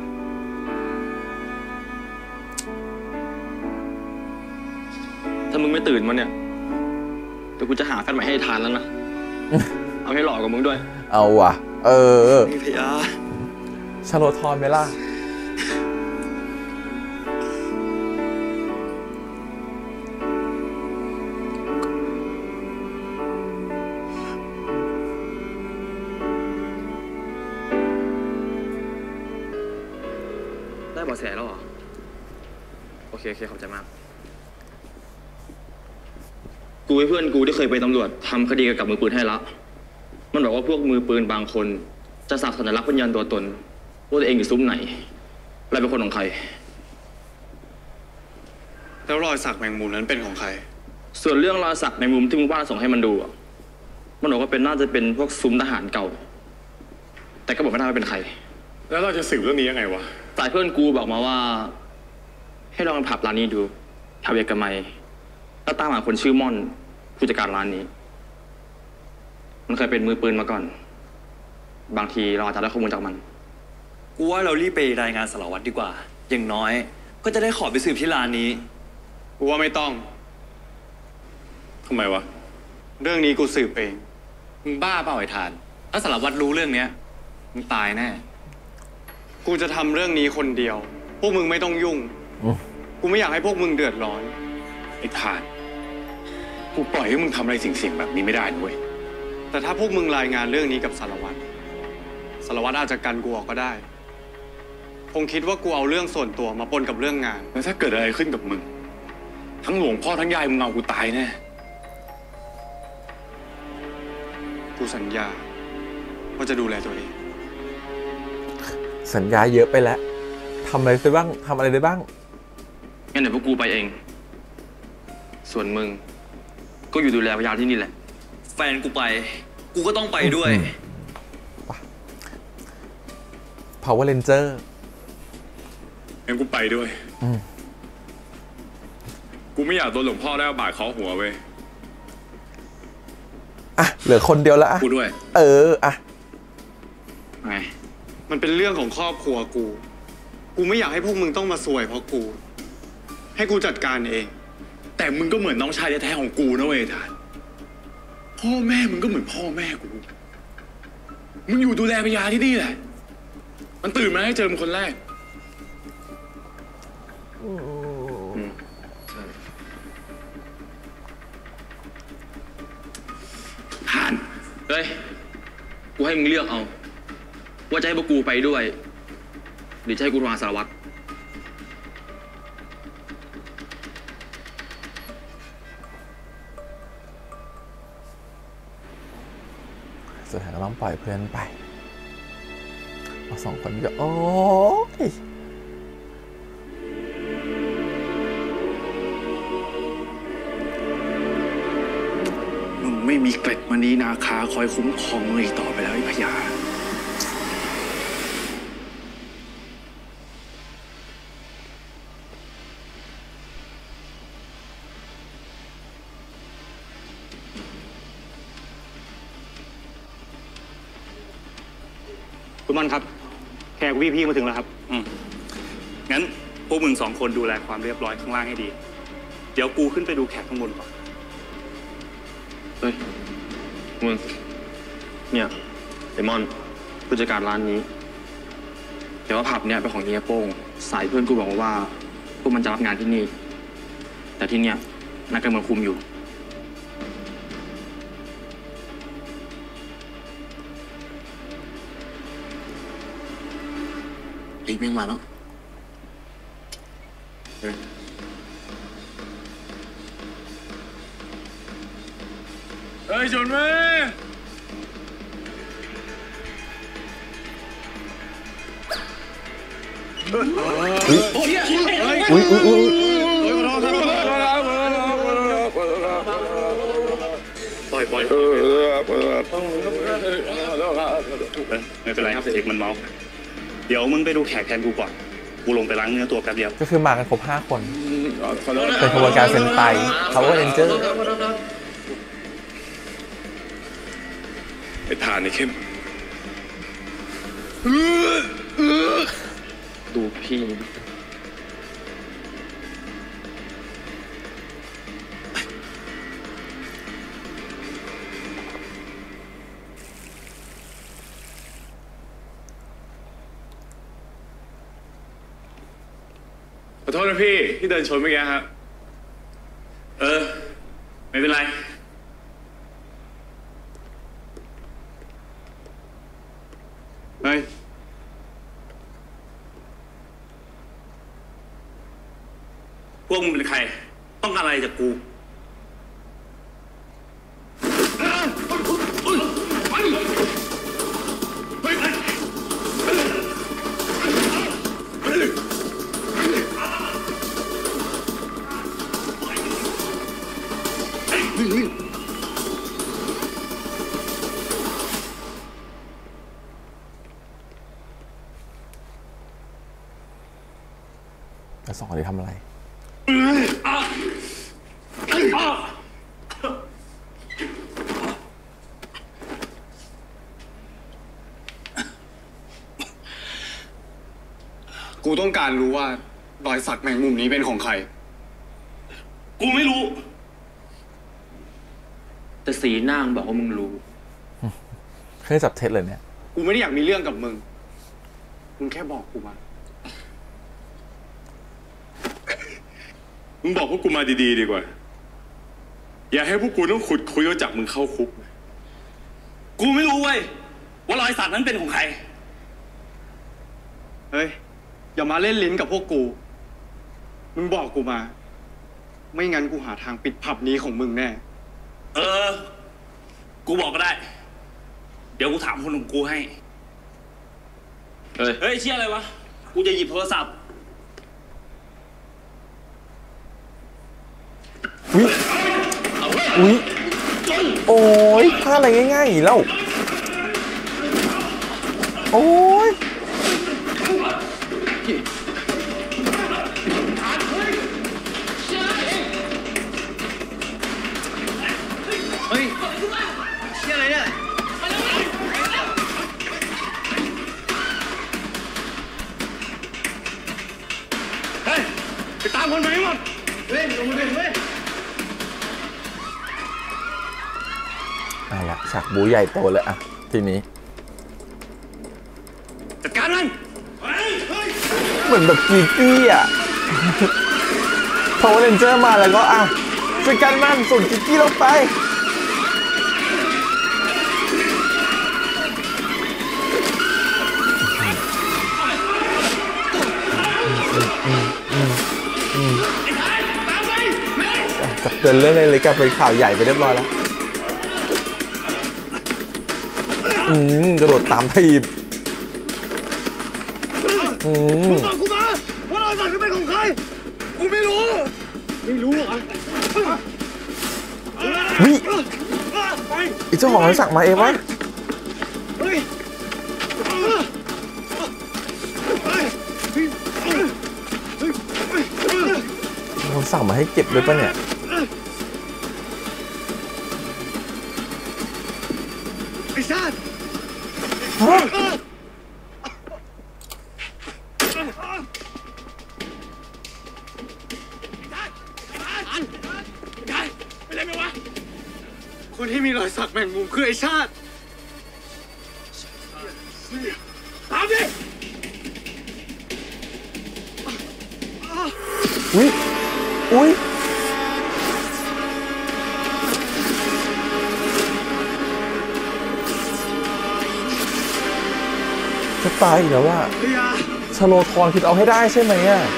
Speaker 12: ถ้ามึงไม่ตื่นมาเนี่ยเดี๋ยวกูจะหาแฟนใหม่ให้ทานแล้วนะ เอาให้หล่อกว่ามึงด้วย
Speaker 1: เอาว่ะ
Speaker 12: นี่พยา
Speaker 1: ชโลธรไหมล่ะ
Speaker 12: ได้เบาะแสแล้วเหรอโอเคขอบใจมากกูให้เพื่อนกูที่เคยไปตำรวจทำคดีเกี่ยวกับมือปืนให้ละมันบอกว่าพวกมือปืนบางคนจะสักสัญลักษณ์วิญญาณตัวตนว่าตัวเองอยู่ซุ้มไหนและเป็นคนของใคร
Speaker 6: แล้วรอยสักแมงมุมนั้นเป็นของใคร
Speaker 12: ส่วนเรื่องรอยสักในมุมที่มึงวาดส่งให้มันดูมันบอกว่าน่าจะเป็นพวกซุ้มทหารเก่าแต่ก็บอกไม่ได้ว่าเป็นใคร
Speaker 16: แล้วเราจะสืบเรื่องนี้ยังไงวะ
Speaker 12: สายเพื่อนกูบอกมาว่าให้ลองผับร้านนี้ดูแถวเอกมัยแล้วตามหาคนชื่อม่อนผู้จัดการร้านนี้มันเคยเป็นมือปืนมาก่อนบางทีเราอาจจะได้ข้อมูลจากมันกูว่าเรารีบไปรายงานสารวัตรดีกว่าอย่างน้อยก็จะได้ขอไปสืบที่ร้านนี้
Speaker 6: กูว่าไม่ต้อง
Speaker 16: ทำไมวะ
Speaker 6: เรื่องนี้กูสืบเอง
Speaker 11: มึงบ้าเปล่าไอ้ทานถ้าสารวัตรรู้เรื่องเนี้ยมึงตายแน่
Speaker 6: กูจะทำเรื่องนี้คนเดียวพวกมึงไม่ต้องยุ่งกูไม่อยากให้พวกมึงเดือดร้อน
Speaker 16: ไอ้ทานกูปล่อยให้มึงทำอะไรสิ่งๆแบบนี้ไม่ได้นะเว้ย
Speaker 6: แต่ถ้าพวกมึงรายงานเรื่องนี้กับสารวัตรอาจจะกันกูออกก็ได้คงคิดว่ากูเอาเรื่องส่วนตัวมาปนกับเรื่องงาน
Speaker 16: แล้วถ้าเกิดอะไรขึ้นกับมึงทั้งหลวงพ่อทั้งยายมึงเอากูตายแน่
Speaker 6: กูสัญญาว่าจะดูแลตัวเอง
Speaker 1: สัญญาเยอะไปแล้วทำอะไรได้บ้างทำอะไรได้บ้าง
Speaker 11: งั้นเดี๋ยวพวกกูไปเองส่วนมึงก็อยู่ดูแลพยาที่นี่แหละ
Speaker 12: แฟนกูไปกูก็ต้องไปด้วย
Speaker 1: Power Ranger
Speaker 16: งั้นกูไปด้วยกูไม่อยากโดนหลวงพ่อได้เอาบาดเคาะหัวเว้ย
Speaker 1: อ่ะเหลือคนเดียวแล้วอ่ะ
Speaker 16: กูด้วย
Speaker 1: อ่ะ
Speaker 6: ไงมันเป็นเรื่องของครอบครัวกูไม่อยากให้พวกมึงต้องมาซวยเพราะกูให้กูจัดการเอง
Speaker 16: แต่มึงก็เหมือนน้องชายแท้ๆของกูนะเว้ยทานพ่อแม่มึงก็เหมือนพ่อแม่กูมึงอยู่ดูแลพยาที่นี่แหละมันตื่นมาให้เจอมึงคนแรก
Speaker 11: ทานเฮ้ยกูให้มึงเลือกเอาว่าจะให้พวกกูไปด้วยหรือจะให้กูมาสารวัตร
Speaker 1: สุดท้ายก็ต้องปล่อยเพื่อนไปสองคนก็โอ้ย
Speaker 16: มึงไม่มีเกล็ดมณีนาคาคอยคุ้มครองมึงอีกต่อไปแล้วไอ้พญา
Speaker 6: คุณม่อนครับแขกพี่มาถึงแล้วครับ
Speaker 17: งั้นพวกมึง2 คนดูแลความเรียบร้อยข้างล่างให้ดีเดี๋ยวกูขึ้นไปดูแขกข้างบนก่อน
Speaker 11: เฮ้ยมึงเนี่ยไอมอนผู้จัดการร้านนี้แต่ว่าผับเนี่ยเป็นของเฮียโป้งสายเพื่อนกูบอกว่าพวกมันจะรับงานที่นี่แต่ที่เนี่ยนักการเมืองคุมอยู่อีกเพียงมาแล้ว
Speaker 16: เฮ้ยจนไหม
Speaker 17: ปล่อยไม่เป็นไรครับเอกมันเมาเดี๋ยวมึงไปดูแขกแทนกูก่อนกูลงไปล้างเนื้อตัวแป๊บเดียว
Speaker 1: ก็คือมากันครบ5 คนเป็นขบวนการเซนไต Power Ranger
Speaker 16: ไอ้ทานนี่เข้ม
Speaker 11: ดูพี่
Speaker 16: ขอโทษนะพี่ที่เดินชนเมื่อกี้ครับ
Speaker 17: ไม่เป็นไร
Speaker 6: เฮ้ย
Speaker 17: พวกมึงเป็นใครต้องการอะไรจากกู
Speaker 1: แล้ว2 คนนี้ทำอะไร
Speaker 6: กูต้องการรู้ว่ารอยสักแมงมุมนี้เป็นของใคร
Speaker 17: กูไม่รู้
Speaker 11: แต่สีหน้ามึงบอกว่ามึงรู้
Speaker 1: เคยจับเท็จเลยเนี่ย
Speaker 6: กูไม่ได้อยากมีเรื่องกับมึงแค่บอกกูมา
Speaker 16: มึงบอกพวกกูมาดีๆดีกว่าอย่าให้พวกกูต้องขุดคุยว่าจับมึงเข้าคุก
Speaker 17: กูไม่รู้เว้ยว่ารอยสักนั้นเป็นของใคร
Speaker 6: เฮ้ยอย่ามาเล่นลิ้นกับพวกกูมึงบอกกูมาไม่งั้นกูหาทางปิดผับนี้ของมึงแน่
Speaker 17: กูบอกก็ได้
Speaker 12: ดี๋ยวกูถามคนของกูให้เฮ้ยเชี่ยอะไรวะกูจะหยิบโทรศัพท์
Speaker 1: อุ๊ยโอ้ยพลาดอะไรง่ายๆแล้วโอ้ย
Speaker 6: เฮ้ยเชี่ยอะไรเนี่ยเฮ้ยไปตามคนไปให้หมดเฮ้ยลงมาเลยเฮ้ย
Speaker 1: เอาละฉากบู๊ใหญ่โตเลยอะทีนี้
Speaker 6: จัดการมัน
Speaker 1: เหมือนแบบกีกี้อะพอเรนเจอร์มาแล้วก็อ่ะจัดการมันส่งกีกี้ลงไปจับเดินเรื่องอะไรเลยกลายเป็นข่าวใหญ่ไปเรียบร้อยแล้วกระโดดตามทีบ
Speaker 6: มึงบอกกูมาว่าเราสั่งจะเป็นของใครกูไม่รู้เหรอ
Speaker 1: วิไอเจ้าของสั่งมาเองวะเขาสั่งมาให้เก็บด้วยปะเนี่ย
Speaker 6: ไอ้ชาติคนที่มีรอยสักแมงมุมคือไอ้ชาติตามดิ
Speaker 1: อุ๊ยจะตายอีกแล้วว่าชโลธรคือเอาให้ได้ใช่ไหมอ่ะ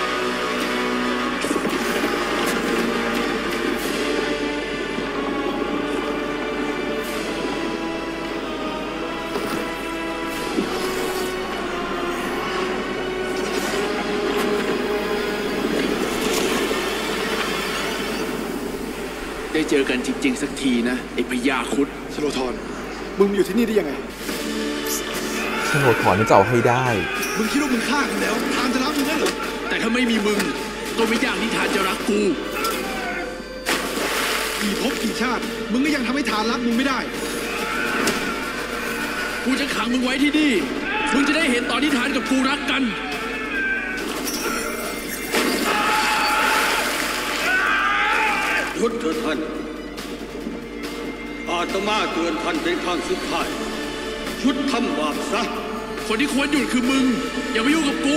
Speaker 18: ได้เจอกันจริงๆสักทีนะไอ้พญาครุฑ
Speaker 19: ชโลธรมึงอยู่ที่นี่ได้ยังไง
Speaker 1: ชโลธรนี่จะเอาให้ได้
Speaker 19: มึงคิดว่ามึงฆ่ากันแล้วทานจะรักมึงได้เหรอ
Speaker 18: แต่ถ้าไม่มีมึงก็ไม่ยากที่ทานจะรักกู
Speaker 19: กี่ภพกี่ชาติมึงก็ยังทำให้ทานรักมึงไม่ได้
Speaker 18: กูจะขังมึงไว้ที่นี่มึงจะได้เห็นตอนที่ทานกับกูรักกัน
Speaker 4: หยุดเถิดท่านอาตมาเตือนท่านเป็นครั้งสุดท้ายหยุดทำบาปซะ
Speaker 18: คนที่ควรหยุดคือมึงอย่ามายุ่งกับกู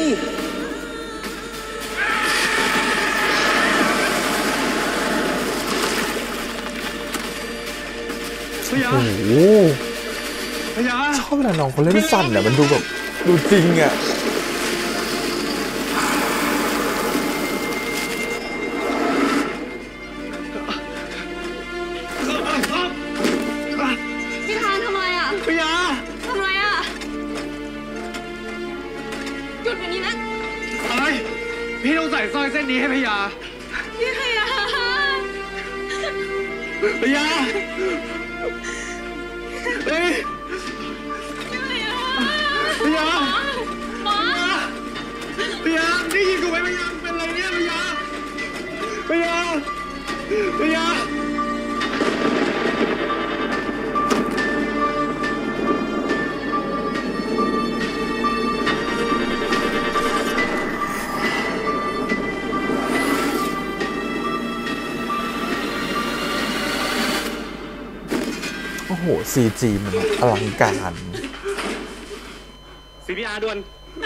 Speaker 1: โอ้โหชอบเวลาน้องเขาเล่นสั่นอะมันดูแบบดูจริงอะ
Speaker 3: พี่ทานทำไมอะ
Speaker 6: พยา
Speaker 3: ทำไมอะหยุดแบบนี้นะ
Speaker 6: อะไรพี่ต้องใส่สร้อยเส้นนี้ให้พยา
Speaker 3: พี่พยา
Speaker 6: พยาเฮ้ยพยาพยาได้ยินกูไหมพยาเป็นอะไรเนี่ยพยาพยาพยา
Speaker 1: โอ้โห CG มันอลังการ
Speaker 11: CPR ด่วน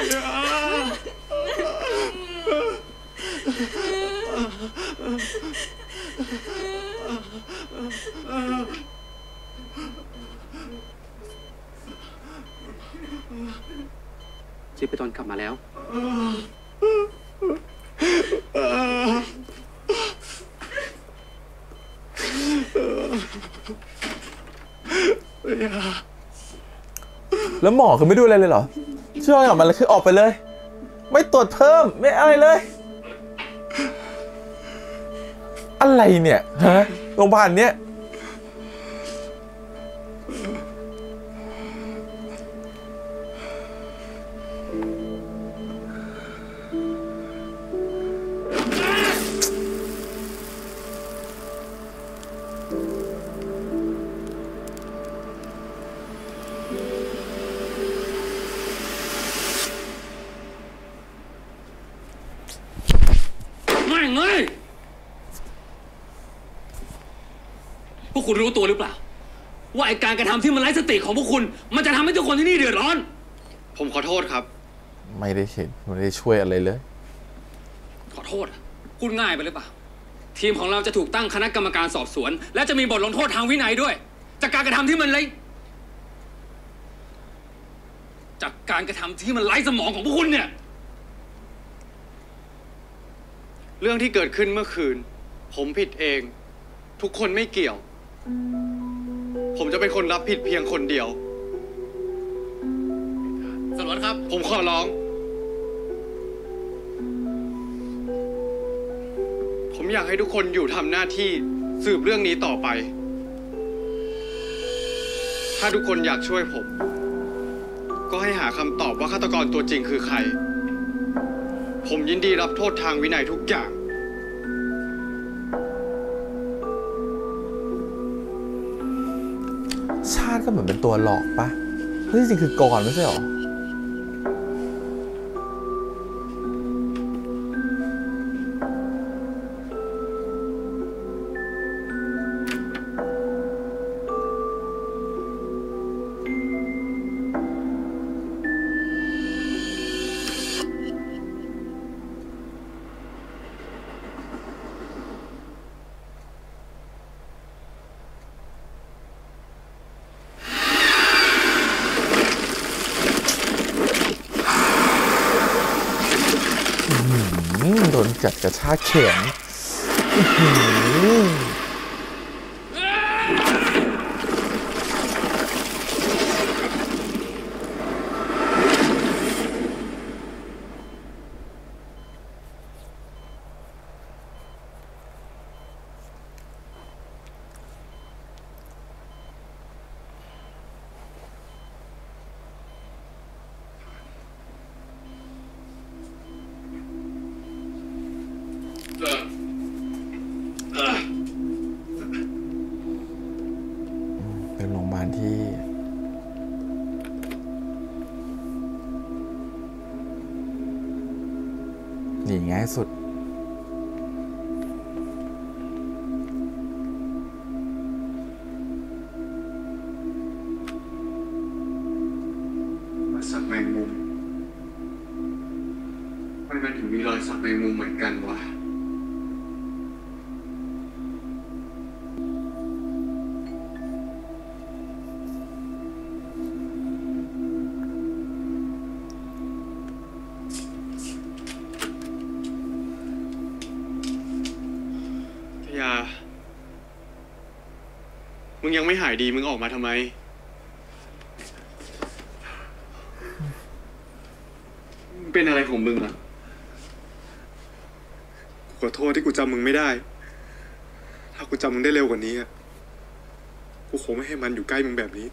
Speaker 5: ชีพจรกลับมาแล้ว
Speaker 1: แล้วหมอคือไม่ดูอะไรเลยเหรอช่วงกลับมาเลยคือออกไปเลยไม่ตรวจเพิ่มไม่อะไรเลยอะไรเนี่ยฮะโรงพยาบาลเนี้ย
Speaker 5: พวกคุณรู้ตัวหรือเปล่าว่าไอการกระทำที่มันไร้สติของพวกคุณมันจะทำให้ทุกคนที่นี่เดือดร้อน
Speaker 6: ผมขอโทษครับ
Speaker 1: ไม่ได้เห็นไม่ได้ช่วยอะไรเลย
Speaker 5: ขอโทษพูดง่ายไปหรือเปล่าทีมของเราจะถูกตั้งคณะกรรมการสอบสวนและจะมีบทลงโทษทางวินัยด้วยจากการกระทำที่มันไร้สมองของพวกคุณเนี่ย
Speaker 6: เรื่องที่เกิดขึ้นเมื่อคืนผมผิดเองทุกคนไม่เกี่ยวผมจะเป็นคนรับผิดเพียงคนเดียว
Speaker 5: สารวัตรครับ
Speaker 6: ผมขอร้องผมอยากให้ทุกคนอยู่ทำหน้าที่สืบเรื่องนี้ต่อไปถ้าทุกคนอยากช่วยผมก็ให้หาคำตอบว่าฆาตกรตัวจริงคือใครผมยินดีรับโทษทางวินัยทุกอย่าง
Speaker 1: ชาติก็เหมือนเป็นตัวหลอกปะเฮ้ยจริงๆคือกรไม่ใช่หรอโดนกัดกระชากแขนเป็นโรงพยาบาลที่หนีง่ายสุด
Speaker 6: สักแมงมุมทำไมมันถึงมีรอยสักแมงมุมเหมือนกันวะมึงยังไม่หายดีมึงออกมาทำไมเป็นอะไรของมึงอะขอโทษที่กูจำมึงไม่ได้ถ้ากูจำมึงได้เร็วกว่านี้กูคงไม่ให้มันอยู่ใกล้มึงแบบนี้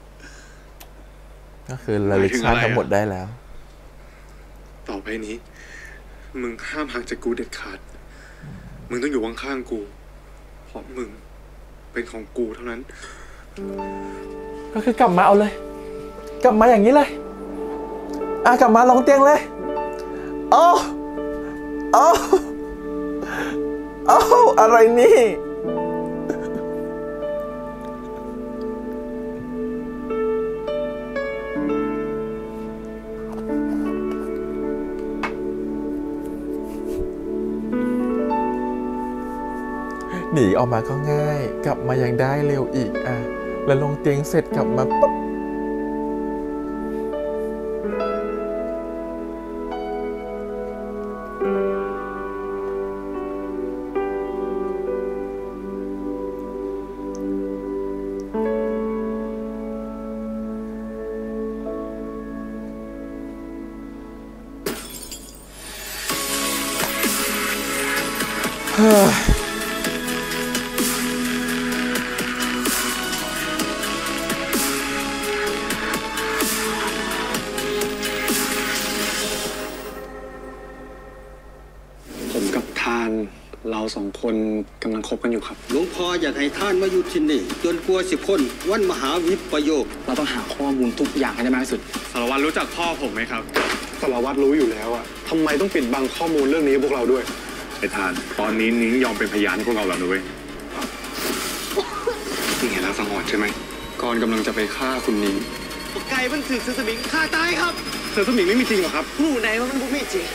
Speaker 1: ก็คือระลึกชาติทั้งหมดได้แล้ว
Speaker 6: ต่อไปนี้มึงห้ามห่างจากกูเด็ดขาดมึงต้องอยู่ข้างๆกูเพราะมึงเป็นของกูเท่านั้น
Speaker 1: ก็คือกลับมาเอาเลยกลับมาอย่างนี้เลยกลับมาลงเตียงเลยโอ้อะไรนี่หนีออกมาก็ง่ายกลับมายังได้เร็วอีกแล้วลงเตียงเสร็จกลับมาปุ๊บ
Speaker 6: ผมกับทานเราสองคนกำลังคบกันอยู่ครับ
Speaker 4: หลวงพ่ออยากให้ท่านมาอยู่ที่นี่จนกลัวสิพ้นวันมหาวิปโยค
Speaker 6: เราต้องหาข้อมูลทุกอย่างให้ได้มากที่สุดสารวัตรรู้จักพ่อผมไหมครับ
Speaker 19: สารวัตรรู้อยู่แล้วอะทำไมต้องปิดบังข้อมูลเรื่องนี้ให้พวกเราด้วย
Speaker 16: ไอ้ทานตอนนี้นิ้งยอมเป็นพยานให้พวกเราแล้วนะเว้ย
Speaker 6: นี่เห็นแล้วสังหรณ์ใช่ไหมก่อนกำลังจะไปฆ่าคุณนิ้ง
Speaker 11: ไก่มันถือเสือสมิงฆ่าตายครับ
Speaker 6: เสือสมิงไม่มีจริงหรอครับ
Speaker 11: ผู้ใดว่ามันไม่จริง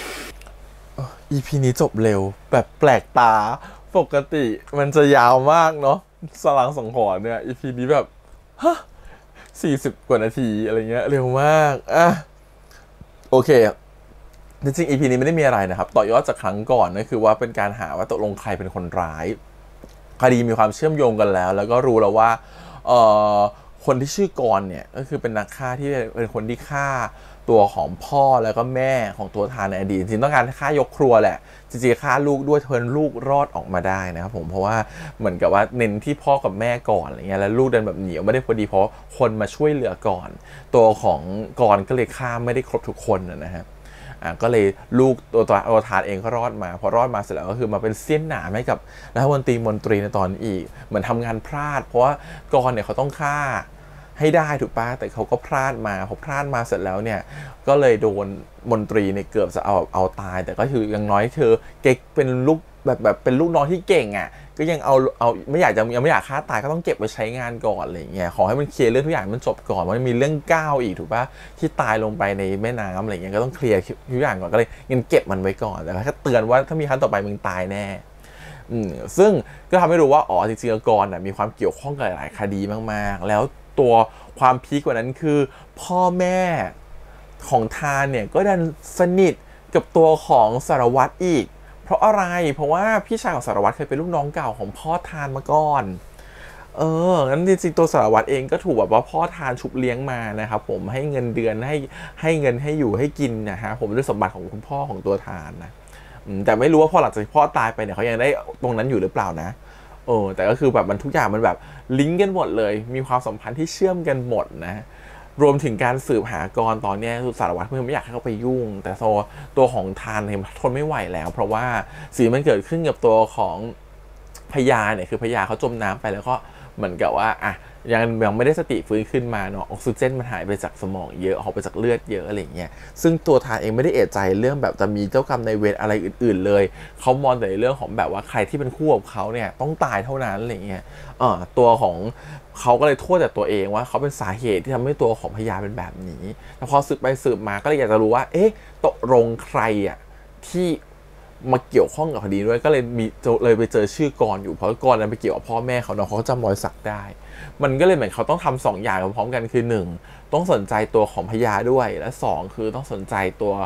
Speaker 1: EP นี้จบเร็วแบบแปลกตาปกติมันจะยาวมากเนาะสลังสังหรณ์เนี่ย EP นี้แบบฮะ40 กว่านาทีอะไรเงี้ยเร็วมากโอเคจริงๆ EP นี้ไม่ได้มีอะไรนะครับต่อยอดจากครั้งก่อนนั่นคือว่าเป็นการหาว่าตกลงใครเป็นคนร้ายคดีมีความเชื่อมโยงกันแล้วก็รู้แล้วว่าคนที่ชื่อกรเนี่ยก็คือเป็นนักฆ่าที่เป็นคนที่ฆ่าตัวของพ่อแล้วก็แม่ของตัวทานในอดีตจริงๆต้องการฆ่ายกครัวแหละจริงๆฆ่าลูกด้วยเทินลูกรอดออกมาได้นะครับผมเพราะว่าเหมือนกับว่าเน้นที่พ่อกับแม่ก่อนอะไรเงี้ยแล้วลูกเดินแบบเหนียวไม่ได้พอดีเพราะคนมาช่วยเหลือก่อนตัวของกรก็เลยฆ่าไม่ได้ครบทุกคนนะฮะก็เลยลูกตัวทานเองก็รอดมาพอรอดมาเสร็จแล้วก็คือมาเป็นเสี้ยนหนามให้กับรัฐมนตรีในตอนอีกเหมือนทำงานพลาดเพราะว่ากรเนี่ยเขาต้องฆ่าให้ได้ถูกปะแต่เขาก็พลาดมาพอพลาดมาเสร็จแล้วเนี่ยก็เลยโดนมนตรีเนี่ยเกือบจะเอาตายแต่ก็คือยังน้อยเธอเก๊กเป็นลูกแบบเป็นลูกน้องที่เก่งอ่ะก็ยังเอาไม่อยากฆ่าตายก็ต้องเก็บไว้ใช้งานก่อนอะไรเงี้ยขอให้มันเคลียร์เรื่องทุกอย่างมันจบก่อนมันมีเรื่องก้าวอีกถูกปะที่ตายลงไปในแม่น้ำอะไรเงี้ยก็ต้องเคลียร์ทุกอย่างก่อนก็เลยงั้นเก็บมันไว้ก่อนแต่แค่เตือนว่าถ้ามีครั้งต่อไปมึงตายแน่ซึ่งก็ทำให้รู้ว่าจริงๆกรมีความเกี่ยวข้องกับหลายคดีมากๆแล้วตัวความพีคกว่านั้นคือพ่อแม่ของทานเนี่ยก็ดันสนิทกับตัวของสารวัตรอีกเพราะอะไรเพราะว่าพี่ชายของสารวัตรเคยเป็นลูกน้องเก่าของพ่อทานมาก่อนงั้นจริงๆตัวสารวัตรเองก็ถูกแบบว่าพ่อทานชุบเลี้ยงมานะครับผมให้เงินเดือนให้เงินให้อยู่ให้กินนะฮะผมด้วยสมบัติของคุณพ่อของตัวทานนะแต่ไม่รู้ว่าพอหลังจากพ่อตายไปเนี่ยเขายังได้ตรงนั้นอยู่หรือเปล่านะแต่ก็คือแบบมันทุกอย่างมันแบบลิงก์กันหมดเลยมีความสัมพันธ์ที่เชื่อมกันหมดนะรวมถึงการสืบหากรตอนนี้สารวัตรเพื่อนไม่อยากให้เขาไปยุ่งแต่ตัวของทานเนี่ยทนไม่ไหวแล้วเพราะว่าสิ่งมันเกิดขึ้นกับตัวของพญาเนี่ยคือพญาเขาจมน้ำไปแล้วก็เหมือนกับว่ายังไม่ได้สติฟื้นขึ้นมาเนาะออกซิเจนมันหายไปจากสมองเยอะออกไปจากเลือดเยอะอะไรเงี้ยซึ่งตัวทานเองไม่ได้เอะใจเรื่องแบบจะมีเจ้ากรรมนายเวรอะไรอื่นๆเลยเขามองแต่ในเรื่องของแบบว่าใครที่เป็นคู่กับเขาเนี่ยต้องตายเท่านั้นอะไรเงี้ยตัวของเขาก็เลยโทษแต่ตัวเองว่าเขาเป็นสาเหตุที่ทำให้ตัวของพญาเป็นแบบนี้แต่พอสืบไปสืบมาก็เลยอยากจะรู้ว่าตกลงใครที่มาเกี่ยวข้องกับคดีด้วยก็เลยไปเจอชื่อกรอยู่เพราะกรนั้นไปเกี่ยวกับพ่อแม่เขาเนาะเขาจำรอยสักได้มันก็เลยเหมือนเขาต้องทำ2 อย่างพร้อมกันคือ1ต้องสนใจตัวของพญาด้วยและ2คือต้องสนใจ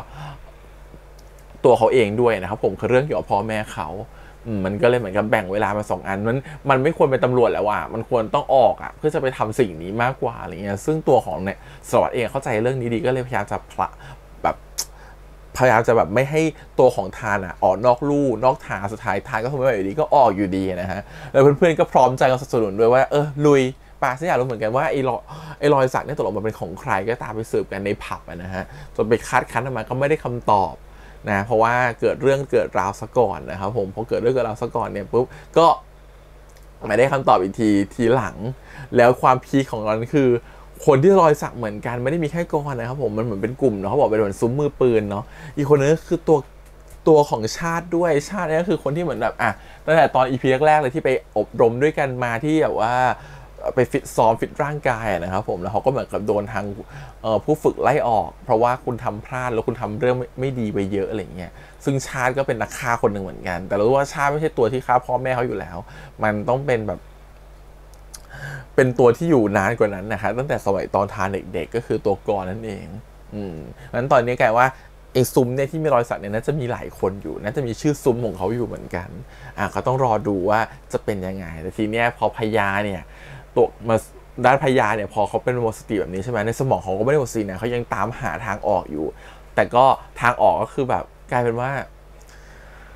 Speaker 1: ตัวเขาเองด้วยนะครับผมคือเรื่องเกี่ยวกับพ่อแม่เขามันก็เลยเหมือนกับแบ่งเวลามา2 อันมันไม่ควรเป็นตำรวจแล้วมันควรต้องออกเพื่อจะไปทำสิ่งนี้มากกว่าอะไรเงี้ยซึ่งตัวของเนี่ยสารวัตรเองเข้าใจเรื่องนี้ดีก็เลยพยายามจะแบบไม่ให้ตัวของทานออกนอกลู่นอกทางสุดท้ายทานก็ทนไม่ไหวอยู่ดีก็ออกอยู่ดีนะฮะแล้วเพื่อนๆก็พร้อมใจกันสนับสนุนด้วยว่าลุยป่าฉันอยากรู้เหมือนกันว่าไอ้รอยสักเนี่ยตกลงมันเป็นของใครก็ตามไปสืบกันในผับนะฮะจนไปคัดค้นมาก็ไม่ได้คำตอบนะเพราะว่าเกิดเรื่องเกิดราวซะก่อนนะครับผมพอเกิดเรื่องเกิดราวซะก่อนเนี่ยปุ๊บก็ไม่ได้คำตอบอีกทีหลังแล้วความพีคของเราคือคนที่รอยสักเหมือนกันไม่ได้มีแค่กรนะครับผมมันเหมือนเป็นกลุ่มเนาะเขาบอกเป็นเหมือนซุ้มมือปืนเนาะอีกคนนึงคือตัวของชาติด้วยชาตินี่ก็คือคนที่เหมือนแบบตั้งแต่ตอน EP แรกๆเลยที่ไปอบรมด้วยกันมาที่แบบว่าไปซ้อมฟิตร่างกายนะครับผมแล้วเขาก็เหมือนกับโดนทางผู้ฝึกไล่ออกเพราะว่าคุณทำพลาดแล้วคุณทำเรื่องไม่ดีไปเยอะอะไรเงี้ยซึ่งชาติก็เป็นนักฆ่าคนหนึ่งเหมือนกันแต่รู้ว่าชาติไม่ใช่ตัวที่ฆ่าพ่อแม่เขาอยู่แล้วมันต้องเป็นแบบเป็นตัวที่อยู่นานกว่านั้นนะครับตั้งแต่สมัยตอนทานเด็กๆก็คือตัวกรนั่นเองงั้นตอนนี้กลายว่าไอ้ซุ้มเนี่ยที่มีรอยสักเนี่ยน่าจะมีหลายคนอยู่น่าจะมีชื่อซุ้มของเขาอยู่เหมือนกันเขาต้องรอดูว่าจะเป็นยังไงแต่ทีเนี้ยพอพญาเนี่ยตัวมาด้านพญาเนี่ยพอเขาเป็นหมดสติแบบนี้ใช่ไหมในสมองเขาก็ไม่ได้หมดสตินะเขายังตามหาทางออกอยู่แต่ก็ทางออกก็คือแบบกลายเป็นว่า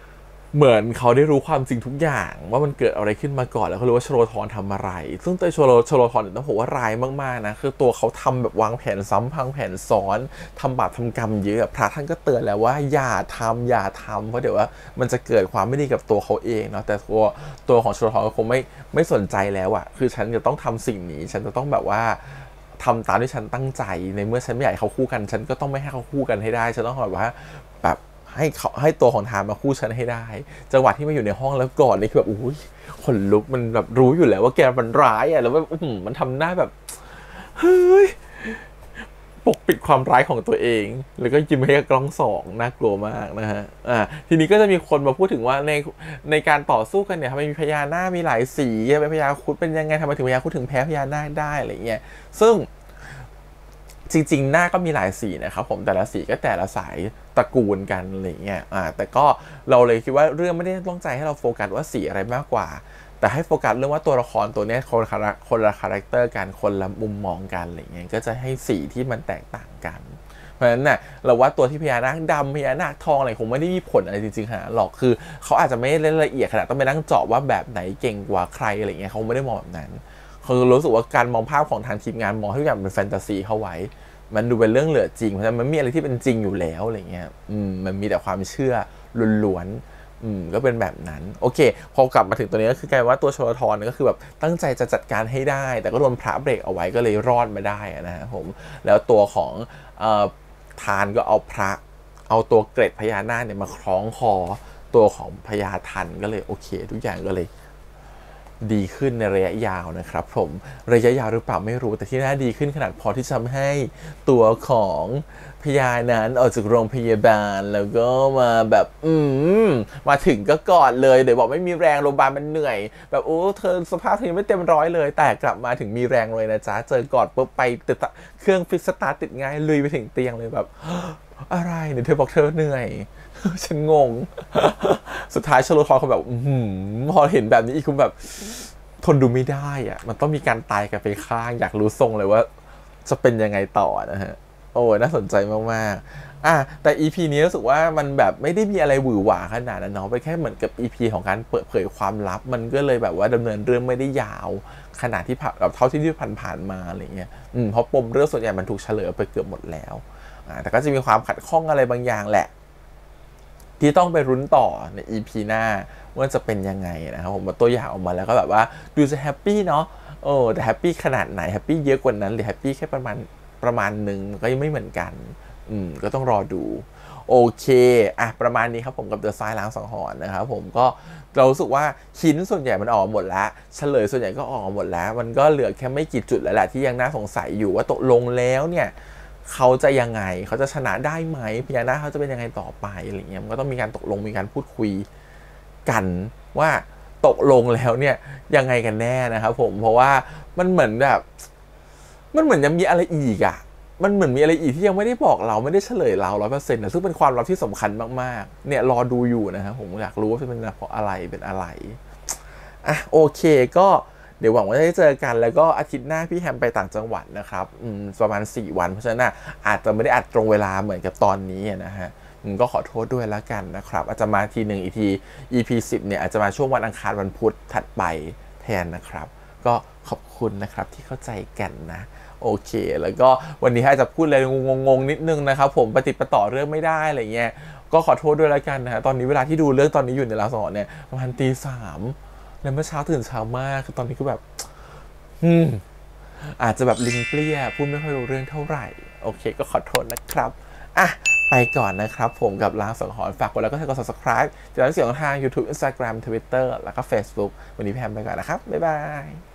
Speaker 1: เหมือนเขาได้รู้ความจริงทุกอย่างว่ามันเกิดอะไรขึ้นมาก่อนแล้วเขารู้ว่าชโลธรทำอะไรซึ่งตัวชโลธรต้องบอกว่าร้ายมากๆนะคือตัวเขาทำแบบวางแผนซ้ำพังแผนซ้อนทำบาปทำกรรมเยอะพระท่านก็เตือนแล้วว่าอย่าทำเพราะเดี๋ยวว่ามันจะเกิดความไม่ดีกับตัวเขาเองเนาะแต่ตัวของชโลธรก็คงไม่สนใจแล้วอะคือฉันจะต้องทำสิ่งนี้ฉันจะต้องแบบว่าทำตามที่ฉันตั้งใจในเมื่อฉันไม่อยากให้เขาคู่กันฉันก็ต้องไม่ให้เขาคู่กันให้ได้ฉันต้องแบบว่าแบบให้ตัวของทามมาคู่ฉันให้ได้จังหวะที่มาอยู่ในห้องแล้วก่อนนี่คือแบบอุ้ยขนลุกมันแบบรู้อยู่แล้วว่าแกมันร้ายอ่ะแล้วแบบมันทำหน้าแบบเฮ้ยปกปิดความร้ายของตัวเองแล้วก็ยิ้มให้กล้องสองน่ากลัวมากนะฮะทีนี้ก็จะมีคนมาพูดถึงว่าในการต่อสู้กันเนี่ยทำไมมีพญานาคมีหลายสีพญาครุฑเป็นยังไงทำไมถึงพญาครุฑถึงแพ้พญานาคได้อะไรเงี้ยซึ่งจริงๆหน้าก็มีหลายสีนะครับผมแต่ละสีก็แต่ละสายตระกูลกันอะไรเงี้ยแต่ก็เราเลยคิดว่าเรื่องไม่ได้ต้องใจให้เราโฟกัสว่าสีอะไรมากกว่าแต่ให้โฟกัสเรื่องว่าตัวละครตัวนี้คนละคาแรคเตอร์กันคนละมุมมองกันอะไรเงี้ยก็จะให้สีที่มันแตกต่างกันเพราะฉะนั้นน่ะเราว่าตัวที่พญานาคดำพญานาคทองอะไรคงไม่ได้มีผลอะไรจริงๆฮะหรอกคือเขาอาจจะไม่ได้ละเอียดขนาดต้องไปนั่งเจาะว่าแบบไหนเก่งกว่าใครอะไรเงี้ยเขาไม่ได้มองแบบนั้นคือรู้สึกว่าการมองภาพของทางทีมงานมองทุกอย่างเป็นแฟนตาซีเข้าไว้มันดูเป็นเรื่องเหลือจริงเพราะฉะนั้นมันมีอะไรที่เป็นจริงอยู่แล้วอะไรเงี้ยมันมีแต่ความเชื่อล้วนๆก็เป็นแบบนั้นโอเคพอกลับมาถึงตัวนี้ก็คือกลายว่าตัวชโลธรก็คือแบบตั้งใจจะจัดการให้ได้แต่ก็โดนพระเบรกเอาไว้ก็เลยรอดมาได้นะครับผมแล้วตัวของทานก็เอาตัวเกร็ดพญานาคเนี่ยมาคล้องคอตัวของพญาทันก็เลยโอเคทุกอย่างก็เลยดีขึ้นในระยะยาวนะครับผมระยะยาวหรือเปล่าไม่รู้แต่ที่น่าดีขึ้นขนาดพอที่จะทำให้ตัวของพญานั้นออกจากโรงพยาบาลแล้วก็มาแบบมาถึงก็กอดเลยเดี๋ยวบอกไม่มีแรงโรงพยาบาลมันเหนื่อยแบบโอ้เธอสภาพเธอยังไม่เต็มร้อยเลยแต่กลับมาถึงมีแรงเลยนะจ๊ะเจอกอดปุ๊บไปติดเครื่องฟิกสตาร์ทติดง่ายลุยไปถึงเตียงเลยแบบอะไรเนี่ยเธอบอกเธอเหนื่อยฉันงงสุดท้ายชโลธรเขาแบบพอเห็นแบบนี้อีกคุณแบบทนดูไม่ได้อะมันต้องมีการตายกันไปข้างอยากรู้ทรงเลยว่าจะเป็นยังไงต่อนะฮะโอ้น่าสนใจมากๆแต่ EP นี้รู้สึกว่ามันแบบไม่ได้มีอะไรหวือหวาขนาดนั้นเนาะไปแค่เหมือนกับ EP ของการเปิดเผยความลับมันก็เลยแบบว่าดำเนินเรื่องไม่ได้ยาวขนาดที่เท่าที่ผ่านมาอะไรเงี้ยเพราะปมเรื่องส่วนใหญ่มันถูกเฉลยไปเกือบหมดแล้วแต่ก็จะมีความขัดข้องอะไรบางอย่างแหละที่ต้องไปรุ้นต่อใน EP หน้าว่าจะเป็นยังไงนะครับผมตัวอย่างออกมาแล้วก็แบบว่าดูจะแฮปปี้เนาะแต่แฮปปี้ขนาดไหนแฮปปี้เยอะกว่านั้นหรือแฮปปี้แค่ประมาณหนึ่งก็ยังไม่เหมือนกันก็ต้องรอดูโอเคประมาณนี้ครับผมกับเดอะไซน์ล้างสังหรณ์นะครับผมก็เรารู้สึกว่าหินส่วนใหญ่มันออกหมดแล้วเฉลยส่วนใหญ่ก็ออกหมดแล้วมันก็เหลือแค่ไม่กี่จุดแล้วแหละที่ยังน่าสงสัยอยู่ว่าตกลงแล้วเนี่ยเขาจะยังไงเขาจะชนะได้ไหมพญานาคเขาจะเป็นยังไงต่อไปอะไรเงี้ยมันก็ต้องมีการตกลงมีการพูดคุยกันว่าตกลงแล้วเนี่ยยังไงกันแน่นะครับผมเพราะว่ามันเหมือนแบบมันเหมือนยังมีอะไรอีกมันเหมือนมีอะไรอีกที่ยังไม่ได้บอกเราไม่ได้เฉลยเรา 100% นะซึ่งเป็นความลับที่สำคัญมากๆเนี่ยรอดูอยู่นะครับผมอยากรู้ว่าเป็นเพราะอะไรเป็นอะไรโอเคก็เดี๋ยวหวังว่าจะได้เจอกันแล้วก็อาทิตย์หน้าพี่แฮมไปต่างจังหวัดนะครับประมาณ4 วันเพราะฉะนั้นอาจจะไม่ได้อัดตรงเวลาเหมือนกับตอนนี้นะฮะก็ขอโทษด้วยแล้วกันนะครับอาจจะมาที1อีกที EP 10เนี่ยอาจจะมาช่วงวันอังคารวันพุธถัดไปแทนนะครับก็ขอบคุณนะครับที่เข้าใจกันนะโอเคแล้วก็วันนี้อาจจะพูดอะไรงงๆนิดนึงนะครับผมปฏิปต่อเรื่องไม่ได้อะไรเงี้ยก็ขอโทษด้วยแล้วกันนะฮะตอนนี้เวลาที่ดูเรื่องตอนนี้อยู่ในล้างสังหรณ์เนี่ยประมาณตี 3แล้วเมื่อเช้าตื่นเช้ามากคือตอนนี้ก็แบบอาจจะแบบลิ้นเปรี้ยพูดไม่ค่อยรู้เรื่องเท่าไหร่โอเคก็ขอโทษนะครับไปก่อนนะครับผมกับล้างสังหรณ์ฝากกดแล้วก็กด subscribe จะได้เสียงทาง YouTube Instagram Twitter แล้วก็ Facebook วันนี้พี่แฮมไปก่อนนะครับบ๊ายบาย